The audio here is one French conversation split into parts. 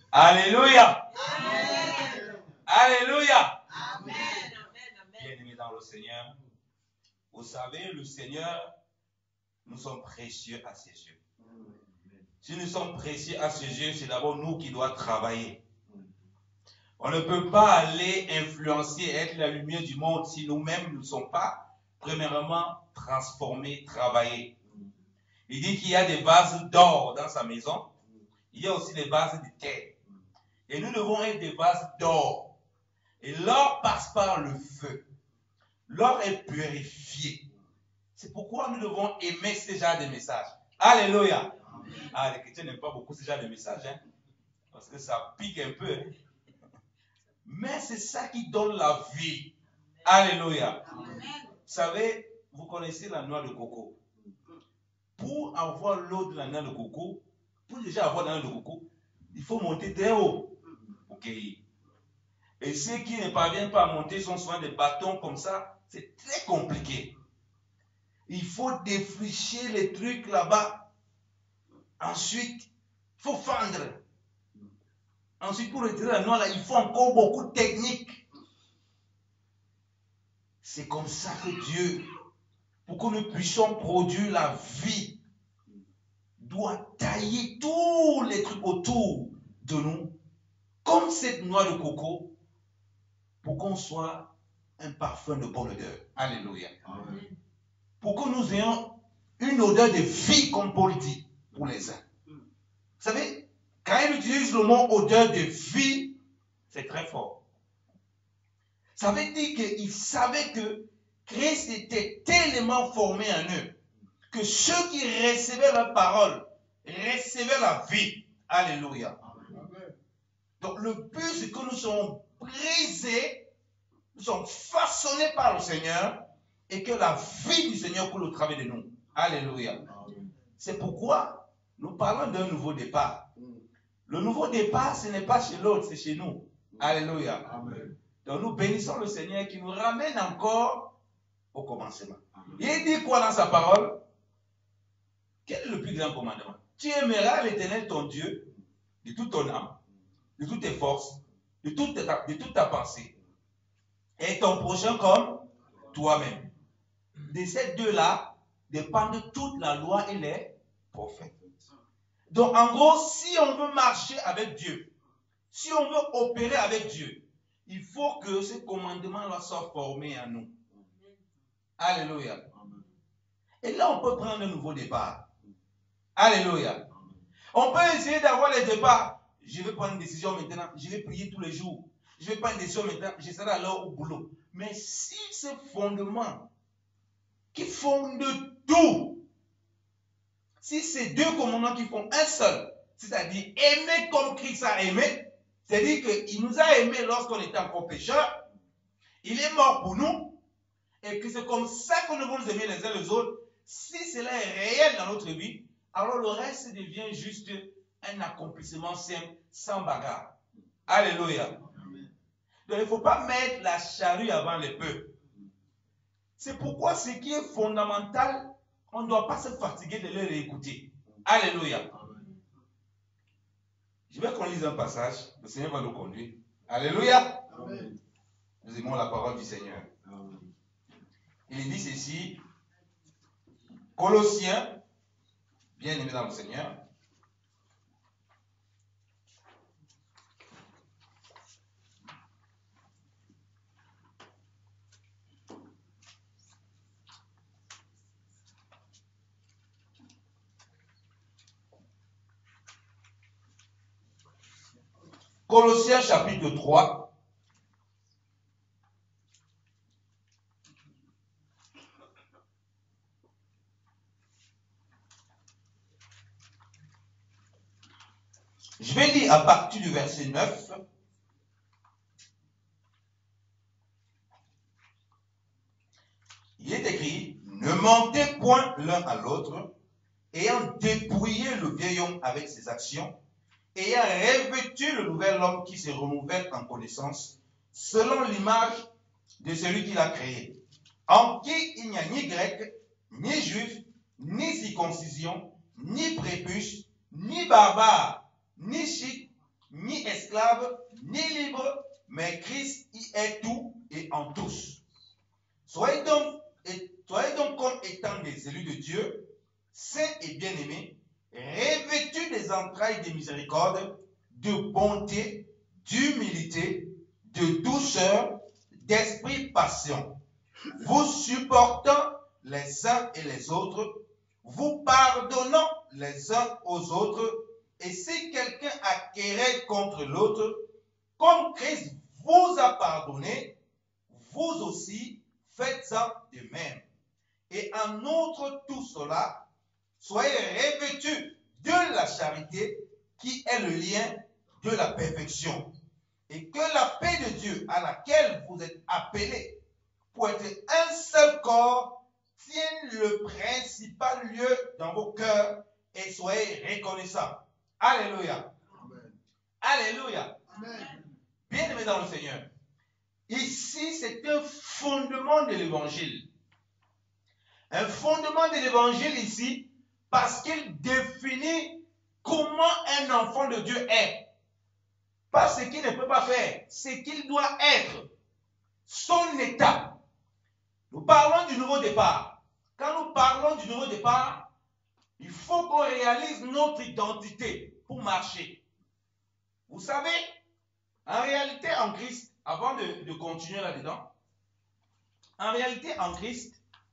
Alléluia. Alléluia. Bien-aimés dans le Seigneur, vous savez, le Seigneur, nous sommes précieux à ses yeux. Si nous sommes précieux à ses yeux, c'est d'abord nous qui devons travailler. On ne peut pas aller influencer, être la lumière du monde si nous-mêmes ne sommes pas, premièrement, transformés, travaillés. Il dit qu'il y a des vases d'or dans sa maison. Il y a aussi des vases de terre. Et nous devons être des vases d'or. Et l'or passe par le feu. L'or est purifié. C'est pourquoi nous devons aimer ce genre de messages. Alléluia. Ah, les chrétiens n'aiment pas beaucoup ce genre de messages. Hein? Parce que ça pique un peu. Hein? Mais c'est ça qui donne la vie. Alléluia. Vous savez, vous connaissez la noix de coco. Pour avoir l'eau de la noix de coco, pour déjà avoir la noix de coco, il faut monter très haut. Ok. Et ceux qui ne parviennent pas à monter sont souvent des bâtons comme ça. C'est très compliqué. Il faut défricher les trucs là-bas. Ensuite, il faut fendre. Ensuite, pour retirer la noix là, il faut encore beaucoup de technique. C'est comme ça que Dieu, pour que nous puissions produire la vie, doit tailler tous les trucs autour de nous, comme cette noix de coco, pour qu'on soit un parfum de bonne odeur. Alléluia. Amen. Pour que nous ayons une odeur de vie, comme Paul dit, pour les uns. Vous savez, quand il utilise le mot odeur de vie, c'est très fort. Ça veut dire qu'il savait que Christ était tellement formé en eux que ceux qui recevaient la parole recevaient la vie. Alléluia. Amen. Donc le but, c'est que nous sommes brisés, nous sommes façonnés par le Seigneur et que la vie du Seigneur coule au travers de nous. Alléluia. Amen. C'est pourquoi nous parlons d'un nouveau départ. Le nouveau départ, ce n'est pas chez l'autre, c'est chez nous. Alléluia. Amen. Donc nous bénissons le Seigneur qui nous ramène encore au commencement. Amen. Il dit quoi dans sa parole? Quel est le plus grand commandement? Tu aimeras l'Éternel ton Dieu de toute ton âme, de toutes tes forces, de toute ta pensée, et ton prochain comme toi-même. De ces deux-là dépendent toute la loi et les prophètes. Donc en gros, si on veut marcher avec Dieu, si on veut opérer avec Dieu, il faut que ce commandement-là soit formé en nous. Alléluia. Et là, on peut prendre un nouveau départ. Alléluia. On peut essayer d'avoir les départs. Je vais prendre une décision maintenant. Je vais prier tous les jours. Je vais prendre une décision maintenant. Je serai alors au boulot. Mais si ce fondement qui fonde tout, si ces deux commandements qui font un seul, c'est-à-dire aimer comme Christ a aimé, c'est-à-dire qu'il nous a aimés lorsqu'on était encore pécheurs, il est mort pour nous, et que c'est comme ça que nous devons nous aimer les uns les autres. Si cela est réel dans notre vie, alors le reste devient juste un accomplissement simple, sans bagarre. Alléluia. Amen. Donc il ne faut pas mettre la charrue avant les bœufs. C'est pourquoi ce qui est fondamental, on ne doit pas se fatiguer de le réécouter. Alléluia. Amen. Je vais qu'on lise un passage, le Seigneur va nous conduire. Alléluia. Amen. Nous aimons la parole du Seigneur. Amen. Il dit ceci, Colossiens, bien aimé dans le Seigneur, Colossiens chapitre 3, je vais lire à partir du verset 9. Il est écrit, ne mentez point l'un à l'autre, ayant dépouillé le vieil homme avec ses actions, ayant revêtu le nouvel homme qui se renouvelle en connaissance, selon l'image de celui qui l'a créé, en qui il n'y a ni grec, ni juif, ni circoncision, ni prépuce, ni barbare, ni scythe, ni esclave ni libre, mais Christ y est tout et en tous. Soyez donc comme étant des élus de Dieu, saints et bien-aimés, revêtus des entrailles de miséricorde, de bonté, d'humilité, de douceur, d'esprit patient, vous supportant les uns et les autres, vous pardonnant les uns aux autres, et si quelqu'un a querelle contre l'autre, comme Christ vous a pardonné, vous aussi faites-en de même. Et en outre tout cela, soyez revêtus de la charité qui est le lien de la perfection. Et que la paix de Dieu à laquelle vous êtes appelés pour être un seul corps tienne le principal lieu dans vos cœurs et soyez reconnaissants. Alléluia. Amen. Alléluia. Amen. Bien-aimés dans le Seigneur, ici c'est un fondement de l'évangile. Un fondement de l'évangile ici parce qu'il définit comment un enfant de Dieu est. Pas ce qu'il ne peut pas faire, ce qu'il doit être, son état. Nous parlons du nouveau départ. Quand nous parlons du nouveau départ, il faut qu'on réalise notre identité pour marcher. Vous savez, en réalité en Christ, avant de continuer là-dedans, en réalité en Christ,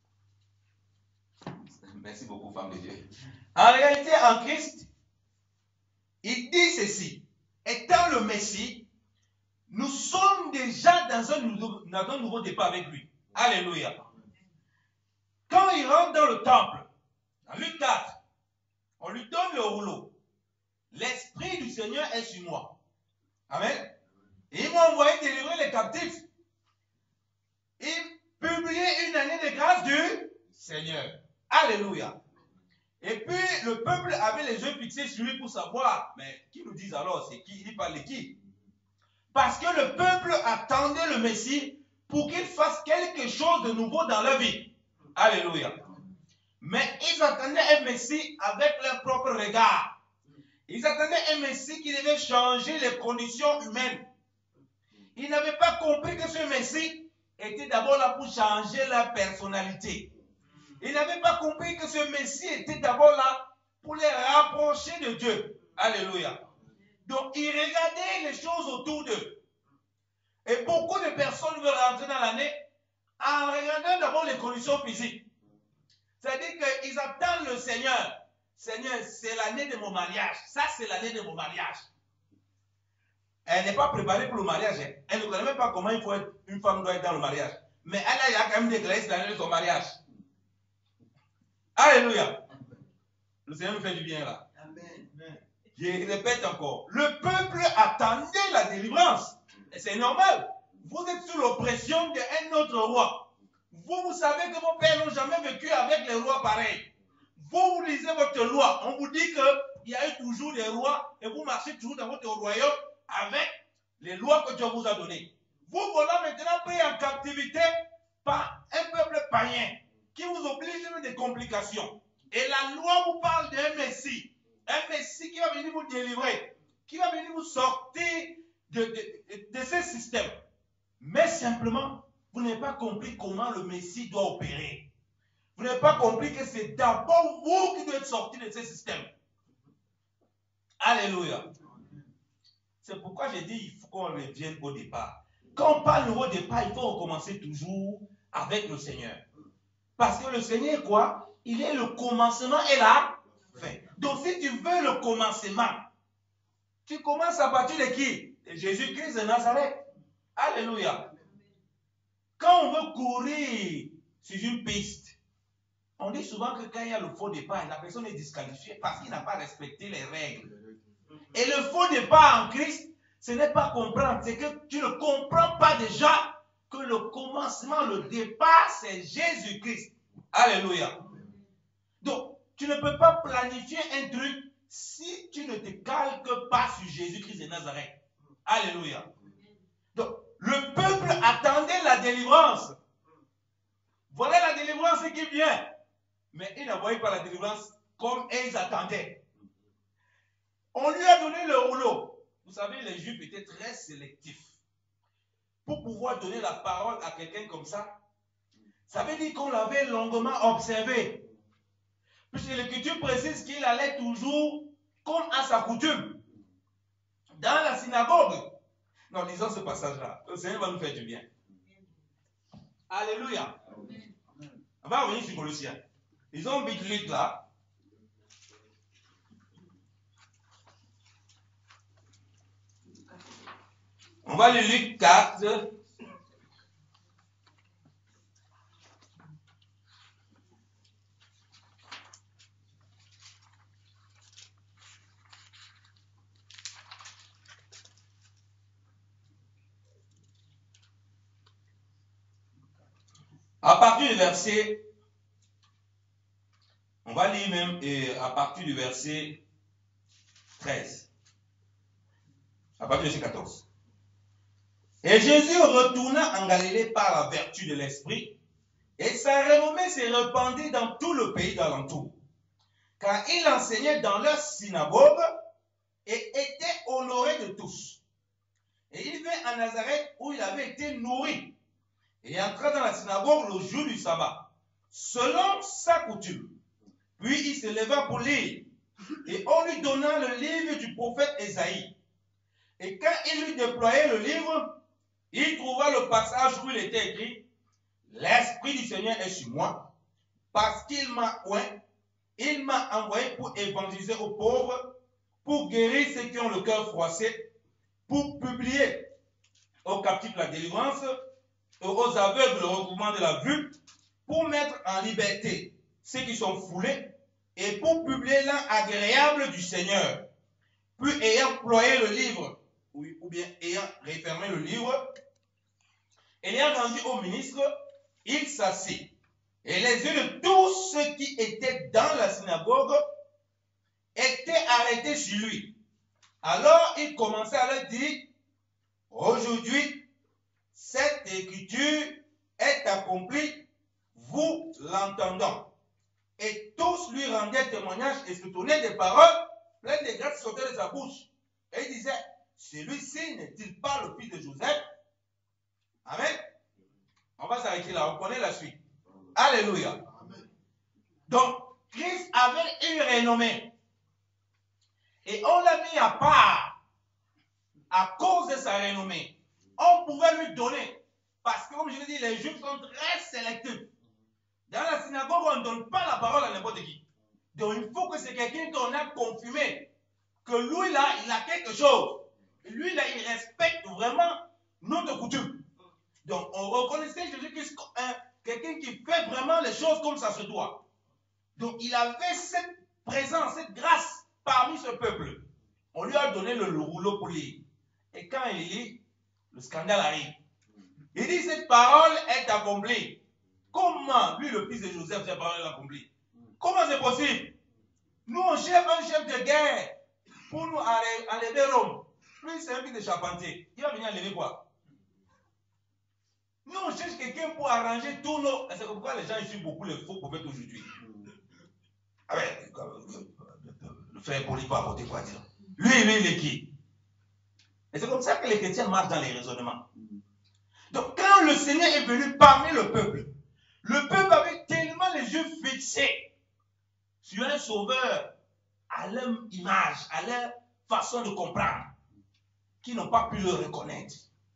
merci beaucoup femme de Dieu, en réalité en Christ, il dit ceci, étant le Messie, nous sommes déjà dans un nouveau départ avec lui. Alléluia. Quand il rentre dans le temple, dans Luc 4, on lui donne le rouleau. L'Esprit du Seigneur est sur moi. Amen. Et il m'a envoyé délivrer les captifs. Il publiait une année de grâce du Seigneur. Alléluia. Et puis le peuple avait les yeux fixés sur lui pour savoir, mais qui nous disent alors, c'est qui? Il parle de qui? Parce que le peuple attendait le Messie pour qu'il fasse quelque chose de nouveau dans leur vie. Alléluia. Mais ils attendaient un Messie avec leur propre regard. Ils attendaient un Messie qui devait changer les conditions humaines. Ils n'avaient pas compris que ce Messie était d'abord là pour changer leur personnalité. Ils n'avaient pas compris que ce Messie était d'abord là pour les rapprocher de Dieu. Alléluia. Donc, ils regardaient les choses autour d'eux. Et beaucoup de personnes veulent rentrer dans l'année en regardant d'abord les conditions physiques. C'est-à-dire qu'ils attendent le Seigneur. Seigneur, c'est l'année de mon mariage. Ça, c'est l'année de mon mariage. Elle n'est pas préparée pour le mariage. Elle ne connaît même pas comment une femme doit être dans le mariage. Mais elle a quand même déclaré c'est l'année de son mariage. Alléluia. Le Seigneur nous fait du bien là. Amen. Je répète encore. Le peuple attendait la délivrance. Et c'est normal. Vous êtes sous l'oppression d'un autre roi. Vous savez que vos pères n'ont jamais vécu avec les rois pareils. Vous lisez votre loi. On vous dit qu'il y a eu toujours des rois et vous marchez toujours dans votre royaume avec les lois que Dieu vous a données. Vous voilà maintenant pris en captivité par un peuple païen qui vous oblige à des complications. Et la loi vous parle d'un Messie. Un Messie qui va venir vous délivrer. Qui va venir vous sortir de ce système. Mais simplement, vous n'avez pas compris comment le Messie doit opérer. Vous n'avez pas compris que c'est d'abord vous qui devez être sortis de ce système. Alléluia. C'est pourquoi j'ai dit il faut qu'on revienne au départ. Quand on parle nouveau départ, il faut recommencer toujours avec le Seigneur. Parce que le Seigneur, quoi? Il est le commencement et la fin. Donc si tu veux le commencement, tu commences à partir de qui? De Jésus-Christ de Nazareth. Alléluia. Quand on veut courir sur une piste, on dit souvent que quand il y a le faux départ, la personne est disqualifiée parce qu'il n'a pas respecté les règles. Et le faux départ en Christ, ce n'est pas comprendre, c'est que tu ne comprends pas déjà que le commencement, le départ, c'est Jésus-Christ. Alléluia. Donc, tu ne peux pas planifier un truc si tu ne te calques pas sur Jésus-Christ de Nazareth. Alléluia. Donc, le peuple attendait la délivrance. Voilà la délivrance qui vient. Mais ils ne voyaient pas la délivrance comme ils attendaient. On lui a donné le rouleau. Vous savez, les Juifs étaient très sélectifs. Pour pouvoir donner la parole à quelqu'un comme ça veut dire qu'on l'avait longuement observé. Puisque l'Écriture précise qu'il allait toujours comme à sa coutume dans la synagogue. Non, lisons ce passage-là. Le Seigneur va nous faire du bien. Alléluia. On va revenir sur Colossiens. Lisons vite Luc là. On va lire Luc 4. À partir du verset, on va lire même à partir du verset 13. À partir du verset 14. Et Jésus retourna en Galilée par la vertu de l'Esprit, et sa renommée s'est répandue dans tout le pays d'alentour, car il enseignait dans leur synagogue et était honoré de tous. Et il vint à Nazareth où il avait été nourri, et entra dans la synagogue le jour du sabbat, selon sa coutume. Puis il se leva pour lire, et on lui donna le livre du prophète Ésaïe. Et quand il lui déployait le livre, il trouva le passage où il était écrit: L'Esprit du Seigneur est sur moi, parce qu'il m'a oint, il m'a envoyé pour évangéliser aux pauvres, pour guérir ceux qui ont le cœur froissé, pour publier aux captifs la délivrance, et aux aveugles le recouvrement de la vue, pour mettre en liberté ceux qui sont foulés, et pour publier l'an agréable du Seigneur. Puis ayant ployé le livre, ou bien ayant refermé le livre, ayant rendu au ministre, il s'assit. Et les yeux de tous ceux qui étaient dans la synagogue étaient arrêtés sur lui. Alors il commençait à leur dire: Aujourd'hui, cette écriture est accomplie, vous l'entendant. Et tous lui rendaient témoignage et se tournaient des paroles pleines de grâce sortaient de sa bouche. Et il disait: Celui-ci n'est-il pas le fils de Joseph? Amen. On va s'arrêter là, on connaît la suite. Alléluia. Amen. Donc, Christ avait une renommée. Et on l'a mis à part à cause de sa renommée. On pouvait lui donner. Parce que, comme je l'ai dit, les Juifs sont très sélectifs. Dans la synagogue, on ne donne pas la parole à n'importe qui. Donc, il faut que c'est quelqu'un qu'on a confirmé. Que lui, là, il a quelque chose. Lui, là, il respecte vraiment notre coutume. Donc, on reconnaissait Jésus-Christ comme quelqu'un qui fait vraiment les choses comme ça se doit. Donc, il avait cette présence, cette grâce parmi ce peuple. On lui a donné le rouleau pour lire. Et quand il lit, le scandale arrive. Il dit: Cette parole est accomplie. Comment, lui, le fils de Joseph, cette parole est accomplie? Comment c'est possible? Nous, on cherche un chef de guerre pour nous enlever Rome. Lui, c'est un fils de charpentier. Il va venir enlever quoi? Nous, on cherche quelqu'un pour arranger tous nos... C'est pourquoi les gens suivent beaucoup les faux prophètes aujourd'hui. Ah ouais, le frère Paul peut apporter quoi dire? Lui, il est qui? Et c'est comme ça que les chrétiens marchent dans les raisonnements. Donc, quand le Seigneur est venu parmi le peuple avait tellement les yeux fixés sur un sauveur à leur image, à leur façon de comprendre, qu'ils n'ont pas pu le reconnaître.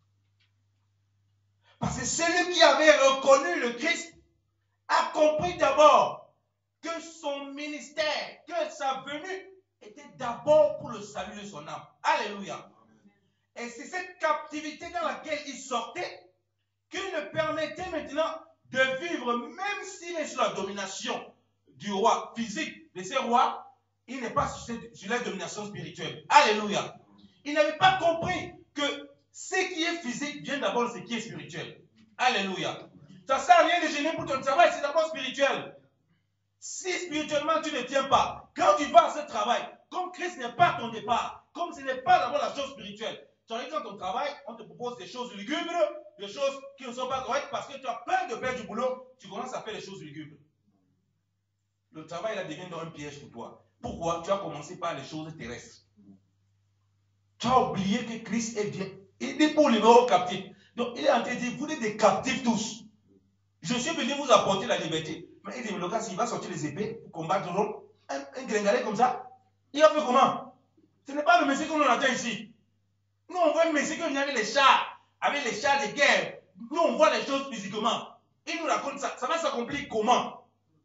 Parce que celui qui avait reconnu le Christ a compris d'abord que son ministère, que sa venue était d'abord pour le salut de son âme. Alléluia. Et c'est cette captivité dans laquelle il sortait qui le permettait maintenant de vivre, même s'il est sur la domination du roi physique de ces rois, il n'est pas sur la domination spirituelle. Alléluia. Il n'avait pas compris que ce qui est physique vient d'abord de ce qui est spirituel. Alléluia. Ça ne sert à rien de gêner pour ton travail, c'est d'abord spirituel. Si spirituellement tu ne tiens pas, quand tu vas à ce travail, comme Christ n'est pas ton départ, comme ce n'est pas d'abord la chose spirituelle, tu arrives dans ton travail, on te propose des choses lugubres, des choses qui ne sont pas correctes parce que tu as peur de perdre du boulot, tu commences à faire les choses lugubres. Le travail là devient donc un piège pour toi. Pourquoi? Tu as commencé par les choses terrestres. Tu as oublié que Christ est bien. Il dit pour libérer aux captifs. Donc il est en train de dire, vous êtes des captifs tous. Je suis venu vous apporter la liberté. Mais il dit, mais le gars, s'il va sortir les épées pour combattre Rome, un gringalet comme ça, il va faire comment? Ce n'est pas le Messie qu'on attend ici. Nous, on voit le Messie qui vient avec les chars de guerre. Nous, on voit les choses physiquement. Il nous raconte ça. Ça va s'accomplir comment?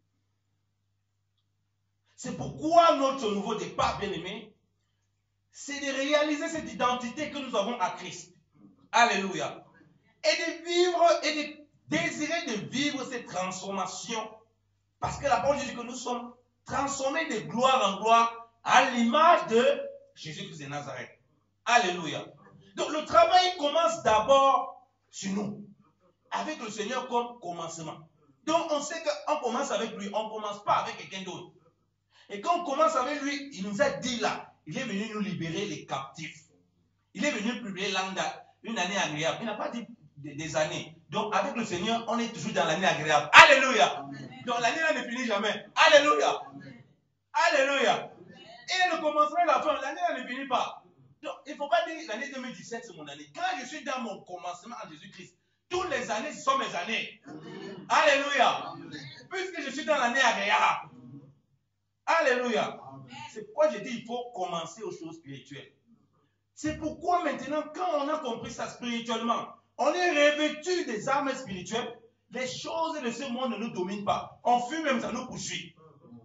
C'est pourquoi notre nouveau départ, bien aimé, c'est de réaliser cette identité que nous avons à Christ. Alléluia. Et de vivre et de désirer de vivre cette transformation. Parce que la parole dit que nous sommes transformés de gloire en gloire à l'image de Jésus-Christ de Nazareth. Alléluia. Donc le travail commence d'abord sur nous, avec le Seigneur comme commencement. Donc on sait qu'on commence avec lui, on ne commence pas avec quelqu'un d'autre. Et quand on commence avec lui, il nous a dit là, il est venu nous libérer les captifs. Il est venu publier une année agréable. Il n'a pas dit des années. Donc avec le Seigneur, on est toujours dans l'année agréable. Alléluia. Amen. Donc l'année là ne finit jamais. Alléluia. Amen. Alléluia. Et le commencement et la fin, l'année là ne finit pas. Donc il ne faut pas dire l'année 2017 c'est mon année. Quand je suis dans mon commencement en Jésus-Christ, toutes les années ce sont mes années. Amen. Alléluia. Amen. Puisque je suis dans l'année agréable. Alléluia. C'est pourquoi je dis il faut commencer aux choses spirituelles. C'est pourquoi maintenant, quand on a compris ça spirituellement, on est revêtu des armes spirituelles, les choses de ce monde ne nous dominent pas. On fuit même, ça nous poursuit.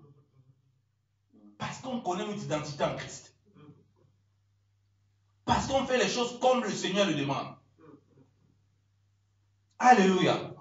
Parce qu'on connaît notre identité en Christ. Parce qu'on fait les choses comme le Seigneur le demande. Alléluia.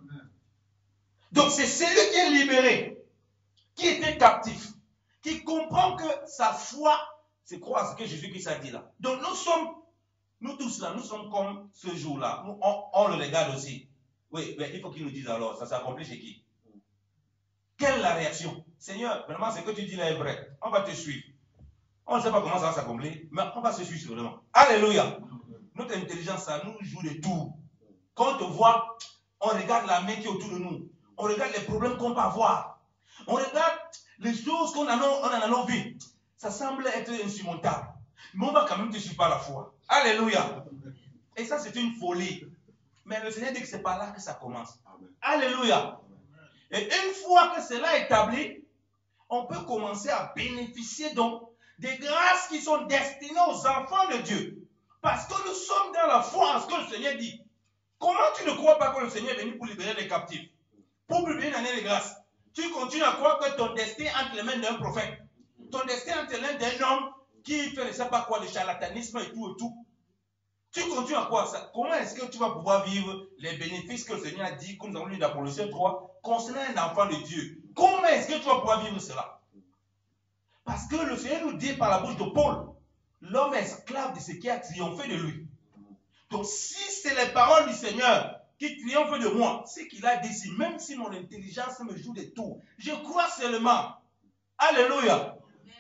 Donc c'est celui qui est libéré, qui était captif, qui comprend que sa foi, c'est croire ce que Jésus-Christ a dit là. Donc nous tous là, nous sommes comme ce jour-là. On le regarde aussi. Oui, mais il faut qu'il nous dise alors, ça s'accomplit chez qui? Quelle est la réaction? Seigneur, vraiment ce que tu dis là est vrai. On va te suivre. On ne sait pas comment ça va s'accomplir, mais on va se suivre vraiment. Alléluia. Notre intelligence, ça nous joue de tout. Quand on te voit, on regarde la main qui est autour de nous. On regarde les problèmes qu'on peut avoir. On regarde les choses qu'on a dans nos vies. Ça semble être insurmontable. Mais on va quand même te suivre par la foi. Alléluia. Et ça, c'est une folie. Mais le Seigneur dit que c'est par là que ça commence. Alléluia. Et une fois que cela est établi, on peut commencer à bénéficier donc des grâces qui sont destinées aux enfants de Dieu. Parce que nous sommes dans la foi en ce que le Seigneur dit. Comment tu ne crois pas que le Seigneur est venu pour libérer les captifs? Pour publier une année de grâce. Tu continues à croire que ton destin est entre les mains d'un prophète. Ton destin est entre les mains d'un homme qui fait ne sais pas quoi, le charlatanisme et tout et tout. Tu continues à croire ça. Comment est-ce que tu vas pouvoir vivre les bénéfices que le Seigneur a dit, comme nous avons lu dans Colossiens 3, concernant un enfant de Dieu? Comment est-ce que tu vas pouvoir vivre cela? Parce que le Seigneur nous dit par la bouche de Paul, l'homme est esclave de ce qui a triomphé de lui. Donc si c'est les paroles du Seigneur qui triomphent de moi, c'est qu'il a dit, même si mon intelligence me joue des tours, je crois seulement. Alléluia.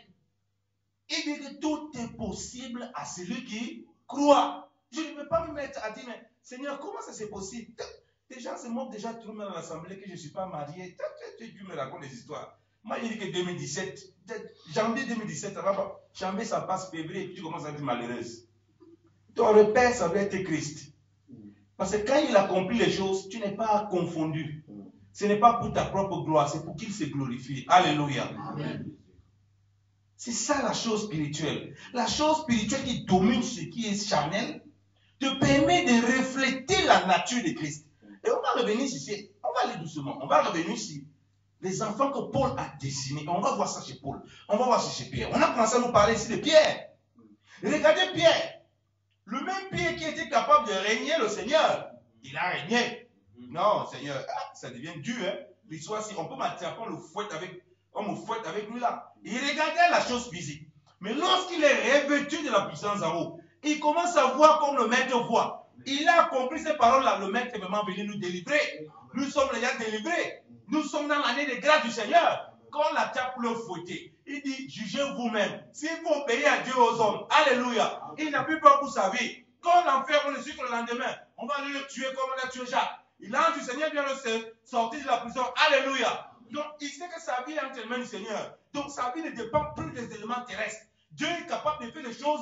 Il dit que tout est possible à celui qui croit. Je ne peux pas me mettre à dire, mais Seigneur, comment ça c'est possible? Les gens se moquent déjà tout le monde à l'assemblée que je ne suis pas marié. Tu me racontes des histoires. Moi, il dit que 2017, janvier 2017, ça va pas. Janvier, ça passe février, et puis tu commences à être malheureuse. Ton repère, ça doit être Christ. Parce que quand il accomplit les choses, tu n'es pas confondu. Ce n'est pas pour ta propre gloire, c'est pour qu'il se glorifie. Alléluia. Amen. C'est ça la chose spirituelle. La chose spirituelle qui domine ce qui est charnel te permet de refléter la nature de Christ. Et on va revenir ici, on va aller doucement, on va revenir ici. Les enfants que Paul a dessinés, on va voir ça chez Paul, on va voir ça chez Pierre. On a commencé à nous parler ici de Pierre. Regardez Pierre. Le même Pierre qui était capable de régner le Seigneur, il a régné. Non, Seigneur, ça devient dur. Hein? L'histoire, si on peut m'attraper, on me fouette avec lui là. Il regardait la chose physique. Mais lorsqu'il est revêtu de la puissance en haut, il commence à voir comme le maître voit. Il a compris ces paroles-là. Le maître est vraiment venu nous délivrer. Nous sommes déjà délivrés. Nous sommes dans l'année de grâce du Seigneur. Quand on l'attaque pour le fouetter, il dit, jugez vous-même. S'il faut obéir à Dieu aux hommes, alléluia. Il n'a plus peur pour sa vie. Quand on l'enferme le sucre le lendemain, on va aller le tuer comme on a tué Jacques. L'ange du Seigneur vient le sortir de la prison, alléluia. Donc il sait que sa vie est entre les mains du Seigneur. Donc sa vie ne dépend plus des éléments terrestres. Dieu est capable de faire des choses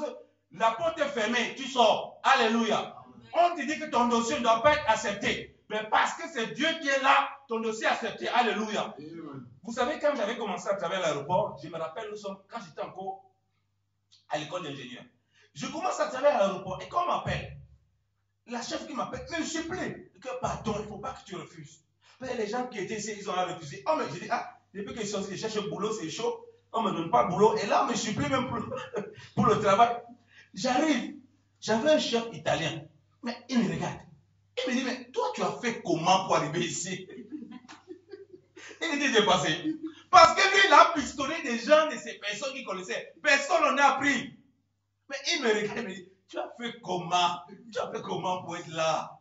La porte est fermée, tu sors. Alléluia. On te dit que ton dossier ne doit pas être accepté. Mais parce que c'est Dieu qui est là, ton dossier est accepté. Alléluia. Vous savez, quand j'avais commencé à travailler à l'aéroport, je me rappelle, quand j'étais encore à l'école d'ingénieur, je commence à travailler à l'aéroport et quand on m'appelle, la chef qui m'appelle me supplie que pardon, il ne faut pas que tu refuses. Mais les gens qui étaient ici, ils ont refusé. Oh, mais je dis, depuis que je cherche un boulot, c'est chaud. On ne me donne pas de boulot. Et là, on me supplie même pour le travail. J'arrive. J'avais un chef italien. Mais il me regarde. Il me dit, mais toi, tu as fait comment pour arriver ici? Il était dépassé. Parce que lui, il a pistonné des gens de ces personnes qu'il connaissait. Personne n'en a pris. Mais il me regarde et me dit, tu as fait comment? Tu as fait comment pour être là?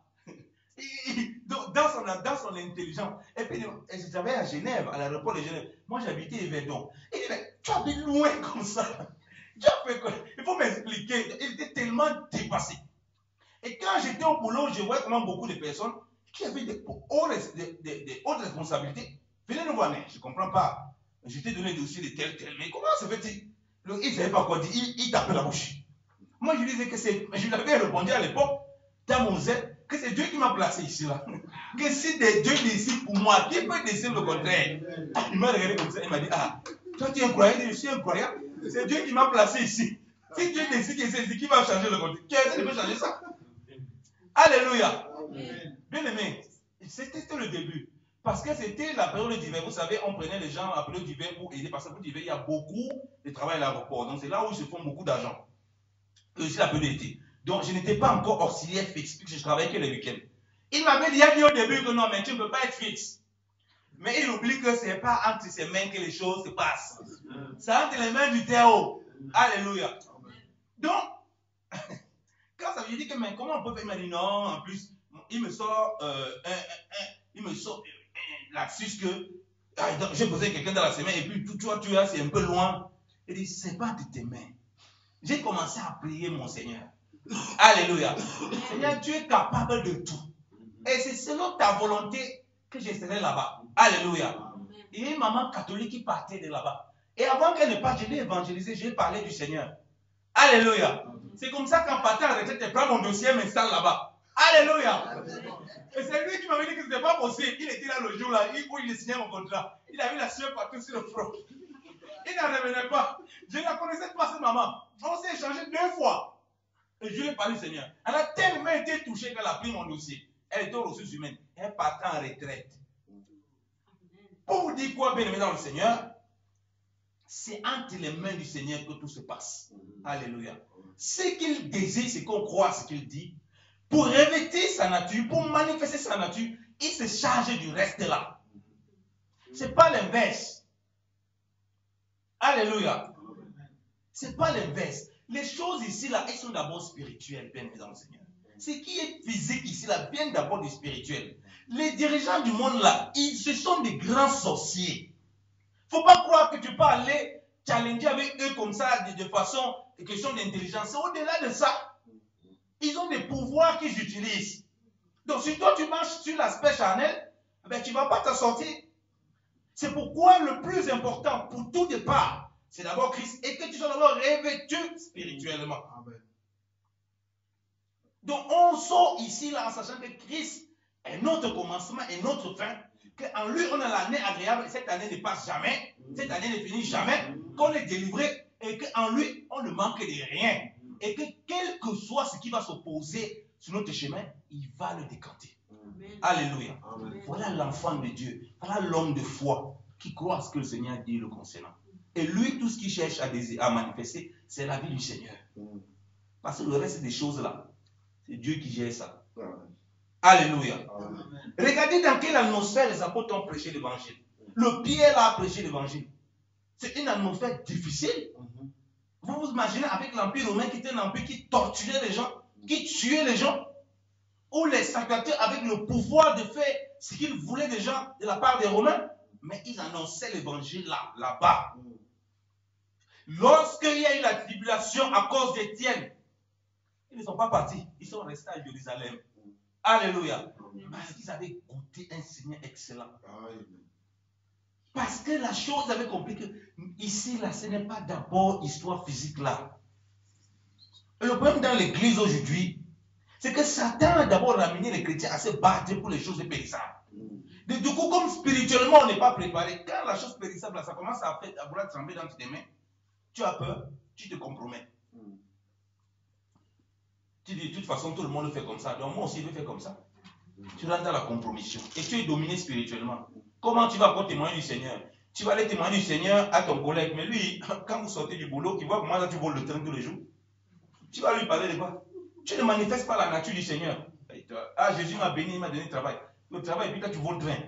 Dans son intelligence. Et puis, j'avais à Genève, à l'aéroport de Genève. Moi, j'habitais Yverdon. Il dit, mais tu habites loin comme ça. Tu as fait quoi? Il faut m'expliquer. Il était tellement dépassé. Et quand j'étais au boulot, je voyais comment beaucoup de personnes qui avaient des hautes responsabilités venaient nous voir. Mais je ne comprends pas. Je t'ai donné des dossiers de tel. Mais comment se fait-il? Il ne savait pas quoi dire. Il tapait la bouche. Moi, je disais que c'est. Je lui avais répondu à l'époque, dans mon zèle, que c'est Dieu qui m'a placé ici, là. Que si Dieu décide pour moi, qui peut décider le contraire? Il m'a regardé comme ça, il m'a dit, toi tu es incroyable, je suis incroyable. C'est Dieu qui m'a placé ici. Si Dieu décide que c'est ici, qui va changer le contraire? Qui peut changer ça? Alléluia. Bien aimé, c'était le début. Parce que c'était la période d'hiver. Vous savez, on prenait les gens à la période d'hiver pour aider. Parce que pour l'hiver, il y a beaucoup de travail à l'aéroport. Donc c'est là où ils se font beaucoup d'argent. Et aussi la période d'été. Donc je n'étais pas encore auxiliaire fixe, puisque je travaillais que les week-ends. Il m'avait dit au début que non, mais tu ne peux pas être fixe. Mais il oublie que ce n'est pas entre ses mains que les choses se passent. C'est entre les mains du Théo. Alléluia. Donc, quand ça veut dire que, mais comment on peut faire? Il m'a dit non, en plus, il me sort l'astuce que j'ai posé quelqu'un dans la semaine et puis toi, tu as, c'est un peu loin. Il dit, c'est pas de tes mains. J'ai commencé à prier mon Seigneur. Alléluia. Seigneur, tu es capable de tout. Et c'est selon ta volonté que je serai là-bas. Alléluia. Il y a une maman catholique qui partait de là-bas. Et avant qu'elle ne parte, je l'ai évangélisé, j'ai parlé du Seigneur. Alléluia. C'est comme ça qu'en partant à la retraite, je prends mon dossier et m'installe là-bas. Alléluia. Et c'est lui qui m'avait dit que ce n'était pas possible. Il était là le jour là, où il signait mon contrat. Il avait la sueur partout sur le front. Il n'en revenait pas. Je ne la connaissais pas, cette maman. On s'est échangé 2 fois. Et je lui ai parlé du Seigneur. Elle a tellement été touchée qu'elle a pris mon dossier. Elle était aux ressources humaines. Elle partait en retraite. Pour vous dire quoi, bien aimé dans le Seigneur, c'est entre les mains du Seigneur que tout se passe. Alléluia. Ce qu'il désire, c'est qu'on croit ce qu'il dit. Pour revêtir sa nature, pour manifester sa nature, il se charge du reste là. Ce n'est pas l'inverse. Alléluia. Ce n'est pas l'inverse. Les choses ici, là, elles sont d'abord spirituelles, bien dans le Seigneur. Ce qui est physique ici, là, vient d'abord du spirituel. Les dirigeants du monde, là, ce sont des grands sorciers. Il ne faut pas croire que tu peux aller challenger avec eux comme ça, de façon, des questions d'intelligence. C'est au-delà de ça. Ils ont des pouvoirs qu'ils utilisent. Donc, si toi, tu marches sur l'aspect charnel, ben, tu ne vas pas t'en sortir. C'est pourquoi le plus important pour tout départ, c'est d'abord Christ et que tu sois d'abord revêtu spirituellement. Amen. Donc on sort ici là en sachant que Christ est notre commencement et notre fin, qu'en lui on a l'année agréable et cette année ne passe jamais, cette année ne finit jamais, qu'on est délivré et qu'en lui on ne manque de rien et que quel que soit ce qui va s'opposer sur notre chemin, il va le décanter. Amen. Alléluia. Amen. Voilà l'enfant de Dieu, voilà l'homme de foi qui croit à ce que le Seigneur dit le concernant. Et lui, tout ce qu'il cherche à manifester, c'est la vie du Seigneur. Parce que le reste des choses là, c'est Dieu qui gère ça. Amen. Alléluia. Amen. Regardez dans quelle atmosphère les apôtres ont prêché l'évangile. Le Pierre a prêché l'évangile. C'est une atmosphère difficile. Vous vous imaginez avec l'Empire romain qui était un empire qui torturait les gens, qui tuait les gens, où les sacrificateurs avaient le pouvoir de faire ce qu'ils voulaient des gens de la part des Romains, mais ils annonçaient l'évangile là-bas. Lorsqu'il y a eu la tribulation à cause d'Étienne, ils ne sont pas partis, ils sont restés à Jérusalem. Alléluia. Parce qu'ils avaient goûté un Seigneur excellent. Parce que la chose avait compris que ici, là, ce n'est pas d'abord histoire physique là. Et le problème dans l'église aujourd'hui, c'est que Satan a d'abord ramené les chrétiens à se battre pour les choses périssables. Du coup, comme spirituellement, on n'est pas préparé, quand la chose périssable, là, ça commence à vouloir trembler dans tes mains, tu as peur, tu te compromets. Tu dis, de toute façon, tout le monde fait comme ça, donc moi aussi, je vais faire comme ça. Tu rentres dans la compromission et tu es dominé spirituellement. Comment tu vas encore témoigner du Seigneur? Tu vas aller témoigner du Seigneur à ton collègue, mais lui, quand vous sortez du boulot, il voit que moi, là, tu voles le train tous les jours. Tu vas lui parler de quoi? Tu ne manifestes pas la nature du Seigneur. Ah, Jésus m'a béni, il m'a donné le travail. Le travail, et puis toi, tu voles le train.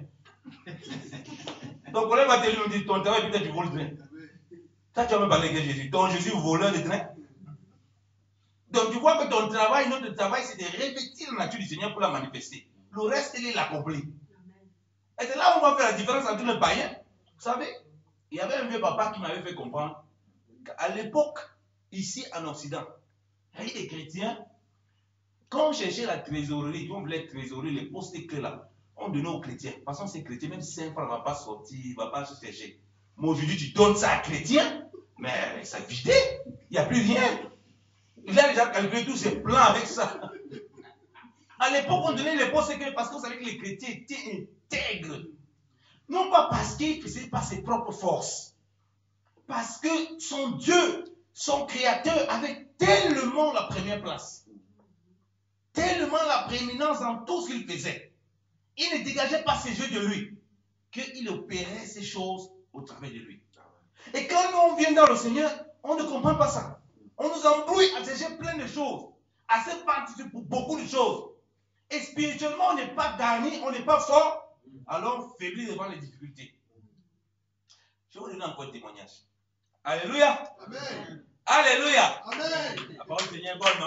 Ton collègue va te dire ton travail, et puis toi, tu voles le train. Ça, tu vas me parler de Jésus. Ton Jésus, voleur de train. Donc, tu vois que ton travail, notre travail, c'est de revêtir la nature du Seigneur pour la manifester. Le reste, il est l'accompli. Et c'est là où on va faire la différence entre le païen. Vous savez, il y avait un vieux papa qui m'avait fait comprendre qu'à l'époque, ici en Occident, il y avait des chrétiens, quand on cherchait la trésorerie, quand on voulait trésorer les postes clés là, on donnait aux chrétiens. De toute façon, ces chrétiens, même 5 francs ne va pas sortir, il ne va pas se chercher. Mais aujourd'hui, tu donnes ça à chrétien, mais ça vidé, il n'y a plus rien. Il a déjà calculé tous ses plans avec ça. À l'époque, on donnait les postes clés parce qu'on savait que les chrétiens étaient intègres. Non pas parce qu'il ne faisait pas ses propres forces. Parce que son Dieu, son Créateur, avait tellement la première place. Tellement la prééminence dans tout ce qu'il faisait. Il ne dégageait pas ses yeux de lui. Qu'il opérait ces choses au travers de lui. Et quand nous on vient dans le Seigneur, on ne comprend pas ça. On nous embrouille à chercher plein de choses. À se participer pour beaucoup de choses. Et spirituellement, on n'est pas garni, on n'est pas fort. Alors on faiblit devant les difficultés. Je vais vous donner encore un témoignage. Alléluia. Amen. Alléluia. Amen. La parole du Seigneur est bonne, non?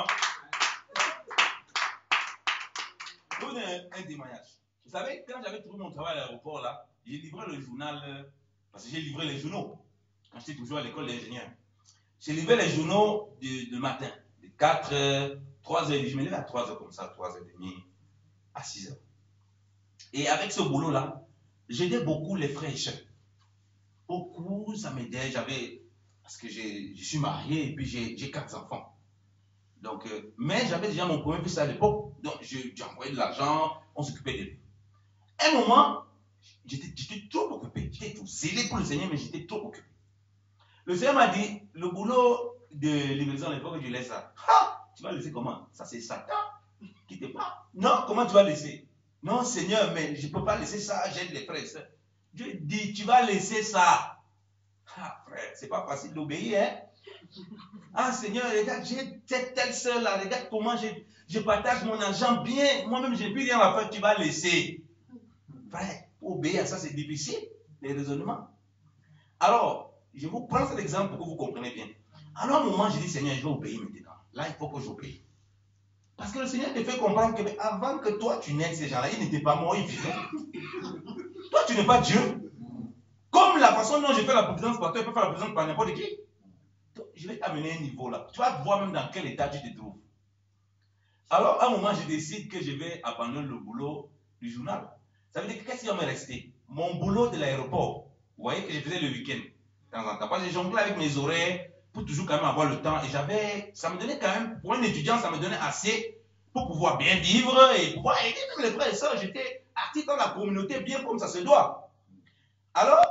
Je vais vous donner un témoignage. Vous savez, quand j'avais trouvé mon travail à l'aéroport, là, j'ai livré le journal, parce que j'ai livré les journaux, quand j'étais toujours à l'école d'ingénieur. J'ai livré les journaux de matin, de 4h, 3h, je me levais à 3h comme ça, 3h30, à 6h. Et avec ce boulot-là, j'aidais beaucoup les frères et sœurs. Beaucoup, ça m'aidait, parce que je suis marié et puis j'ai 4 enfants. Donc, mais j'avais déjà mon premier fils à l'époque, donc j'envoyais de l'argent, on s'occupait de lui. À un moment, j'étais trop occupé, j'étais tout zélé pour le Seigneur, mais j'étais trop occupé. Le Seigneur m'a dit, le boulot de livraison à l'époque, je laisse ça. Ah, tu vas laisser comment? Ça c'est Satan qui te parle. Non, comment tu vas laisser? Non, Seigneur, mais je ne peux pas laisser ça, j'aide les frères et sœurs. Dieu dit, tu vas laisser ça. Ah, frère, c'est pas facile d'obéir, hein? Ah, Seigneur, regarde, j'ai telle sœur là, regarde comment je partage mon argent bien. Moi-même, je n'ai plus rien à faire, tu vas laisser. Frère, obéir à ça, c'est difficile, les raisonnements. Alors, je vous prends cet exemple pour que vous compreniez bien. Alors, à un moment, je dis, Seigneur, je vais obéir maintenant. Là, il faut que j'obéisse. Parce que le Seigneur te fait comprendre que avant que toi, tu n'aides ces gens-là, ils n'étaient pas morts, ils vivaient. Toi, tu n'es pas Dieu. Comme la façon dont je fais la présidence par toi, je peux faire la présidence par n'importe qui. Donc, je vais t'amener à un niveau là. Tu vas voir même dans quel état tu te trouves. Alors, à un moment, je décide que je vais abandonner le boulot du journal. Ça veut dire que qu'est-ce qui va me rester? Mon boulot de l'aéroport. Vous voyez que je faisais le week-end. De temps en temps. Parce que je jonglais avec mes horaires pour toujours quand même avoir le temps. Et ça me donnait quand même, pour un étudiant, ça me donnait assez pour pouvoir bien vivre et pouvoir aider même les frères et sœurs. J'étais actif dans la communauté bien comme ça se doit. Alors,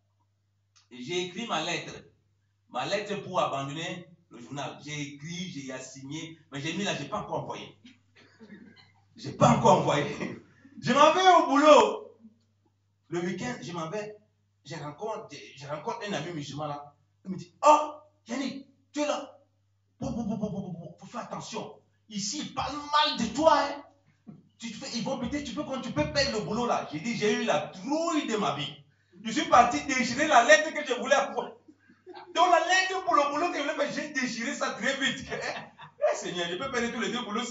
j'ai écrit ma lettre pour abandonner le journal. J'ai écrit, j'ai signé, mais j'ai mis là, je n'ai pas encore envoyé. Je n'ai pas encore envoyé. Je m'en vais au boulot. Le week-end, je m'en vais. Je rencontre un ami musulman là. Il me dit, oh, Yannick, tu es là. Faut faire attention. Ici, ils parlent mal de toi. Hein. Ils vont peut-être, tu peux perdre le boulot là. J'ai dit, j'ai eu la trouille de ma vie. Je suis parti déchirer la lettre que je voulais avoir. Donc la lettre pour le boulot que je voulais faire, j'ai déchiré ça très vite. Eh, Seigneur, je peux perdre tous les 2 boulots.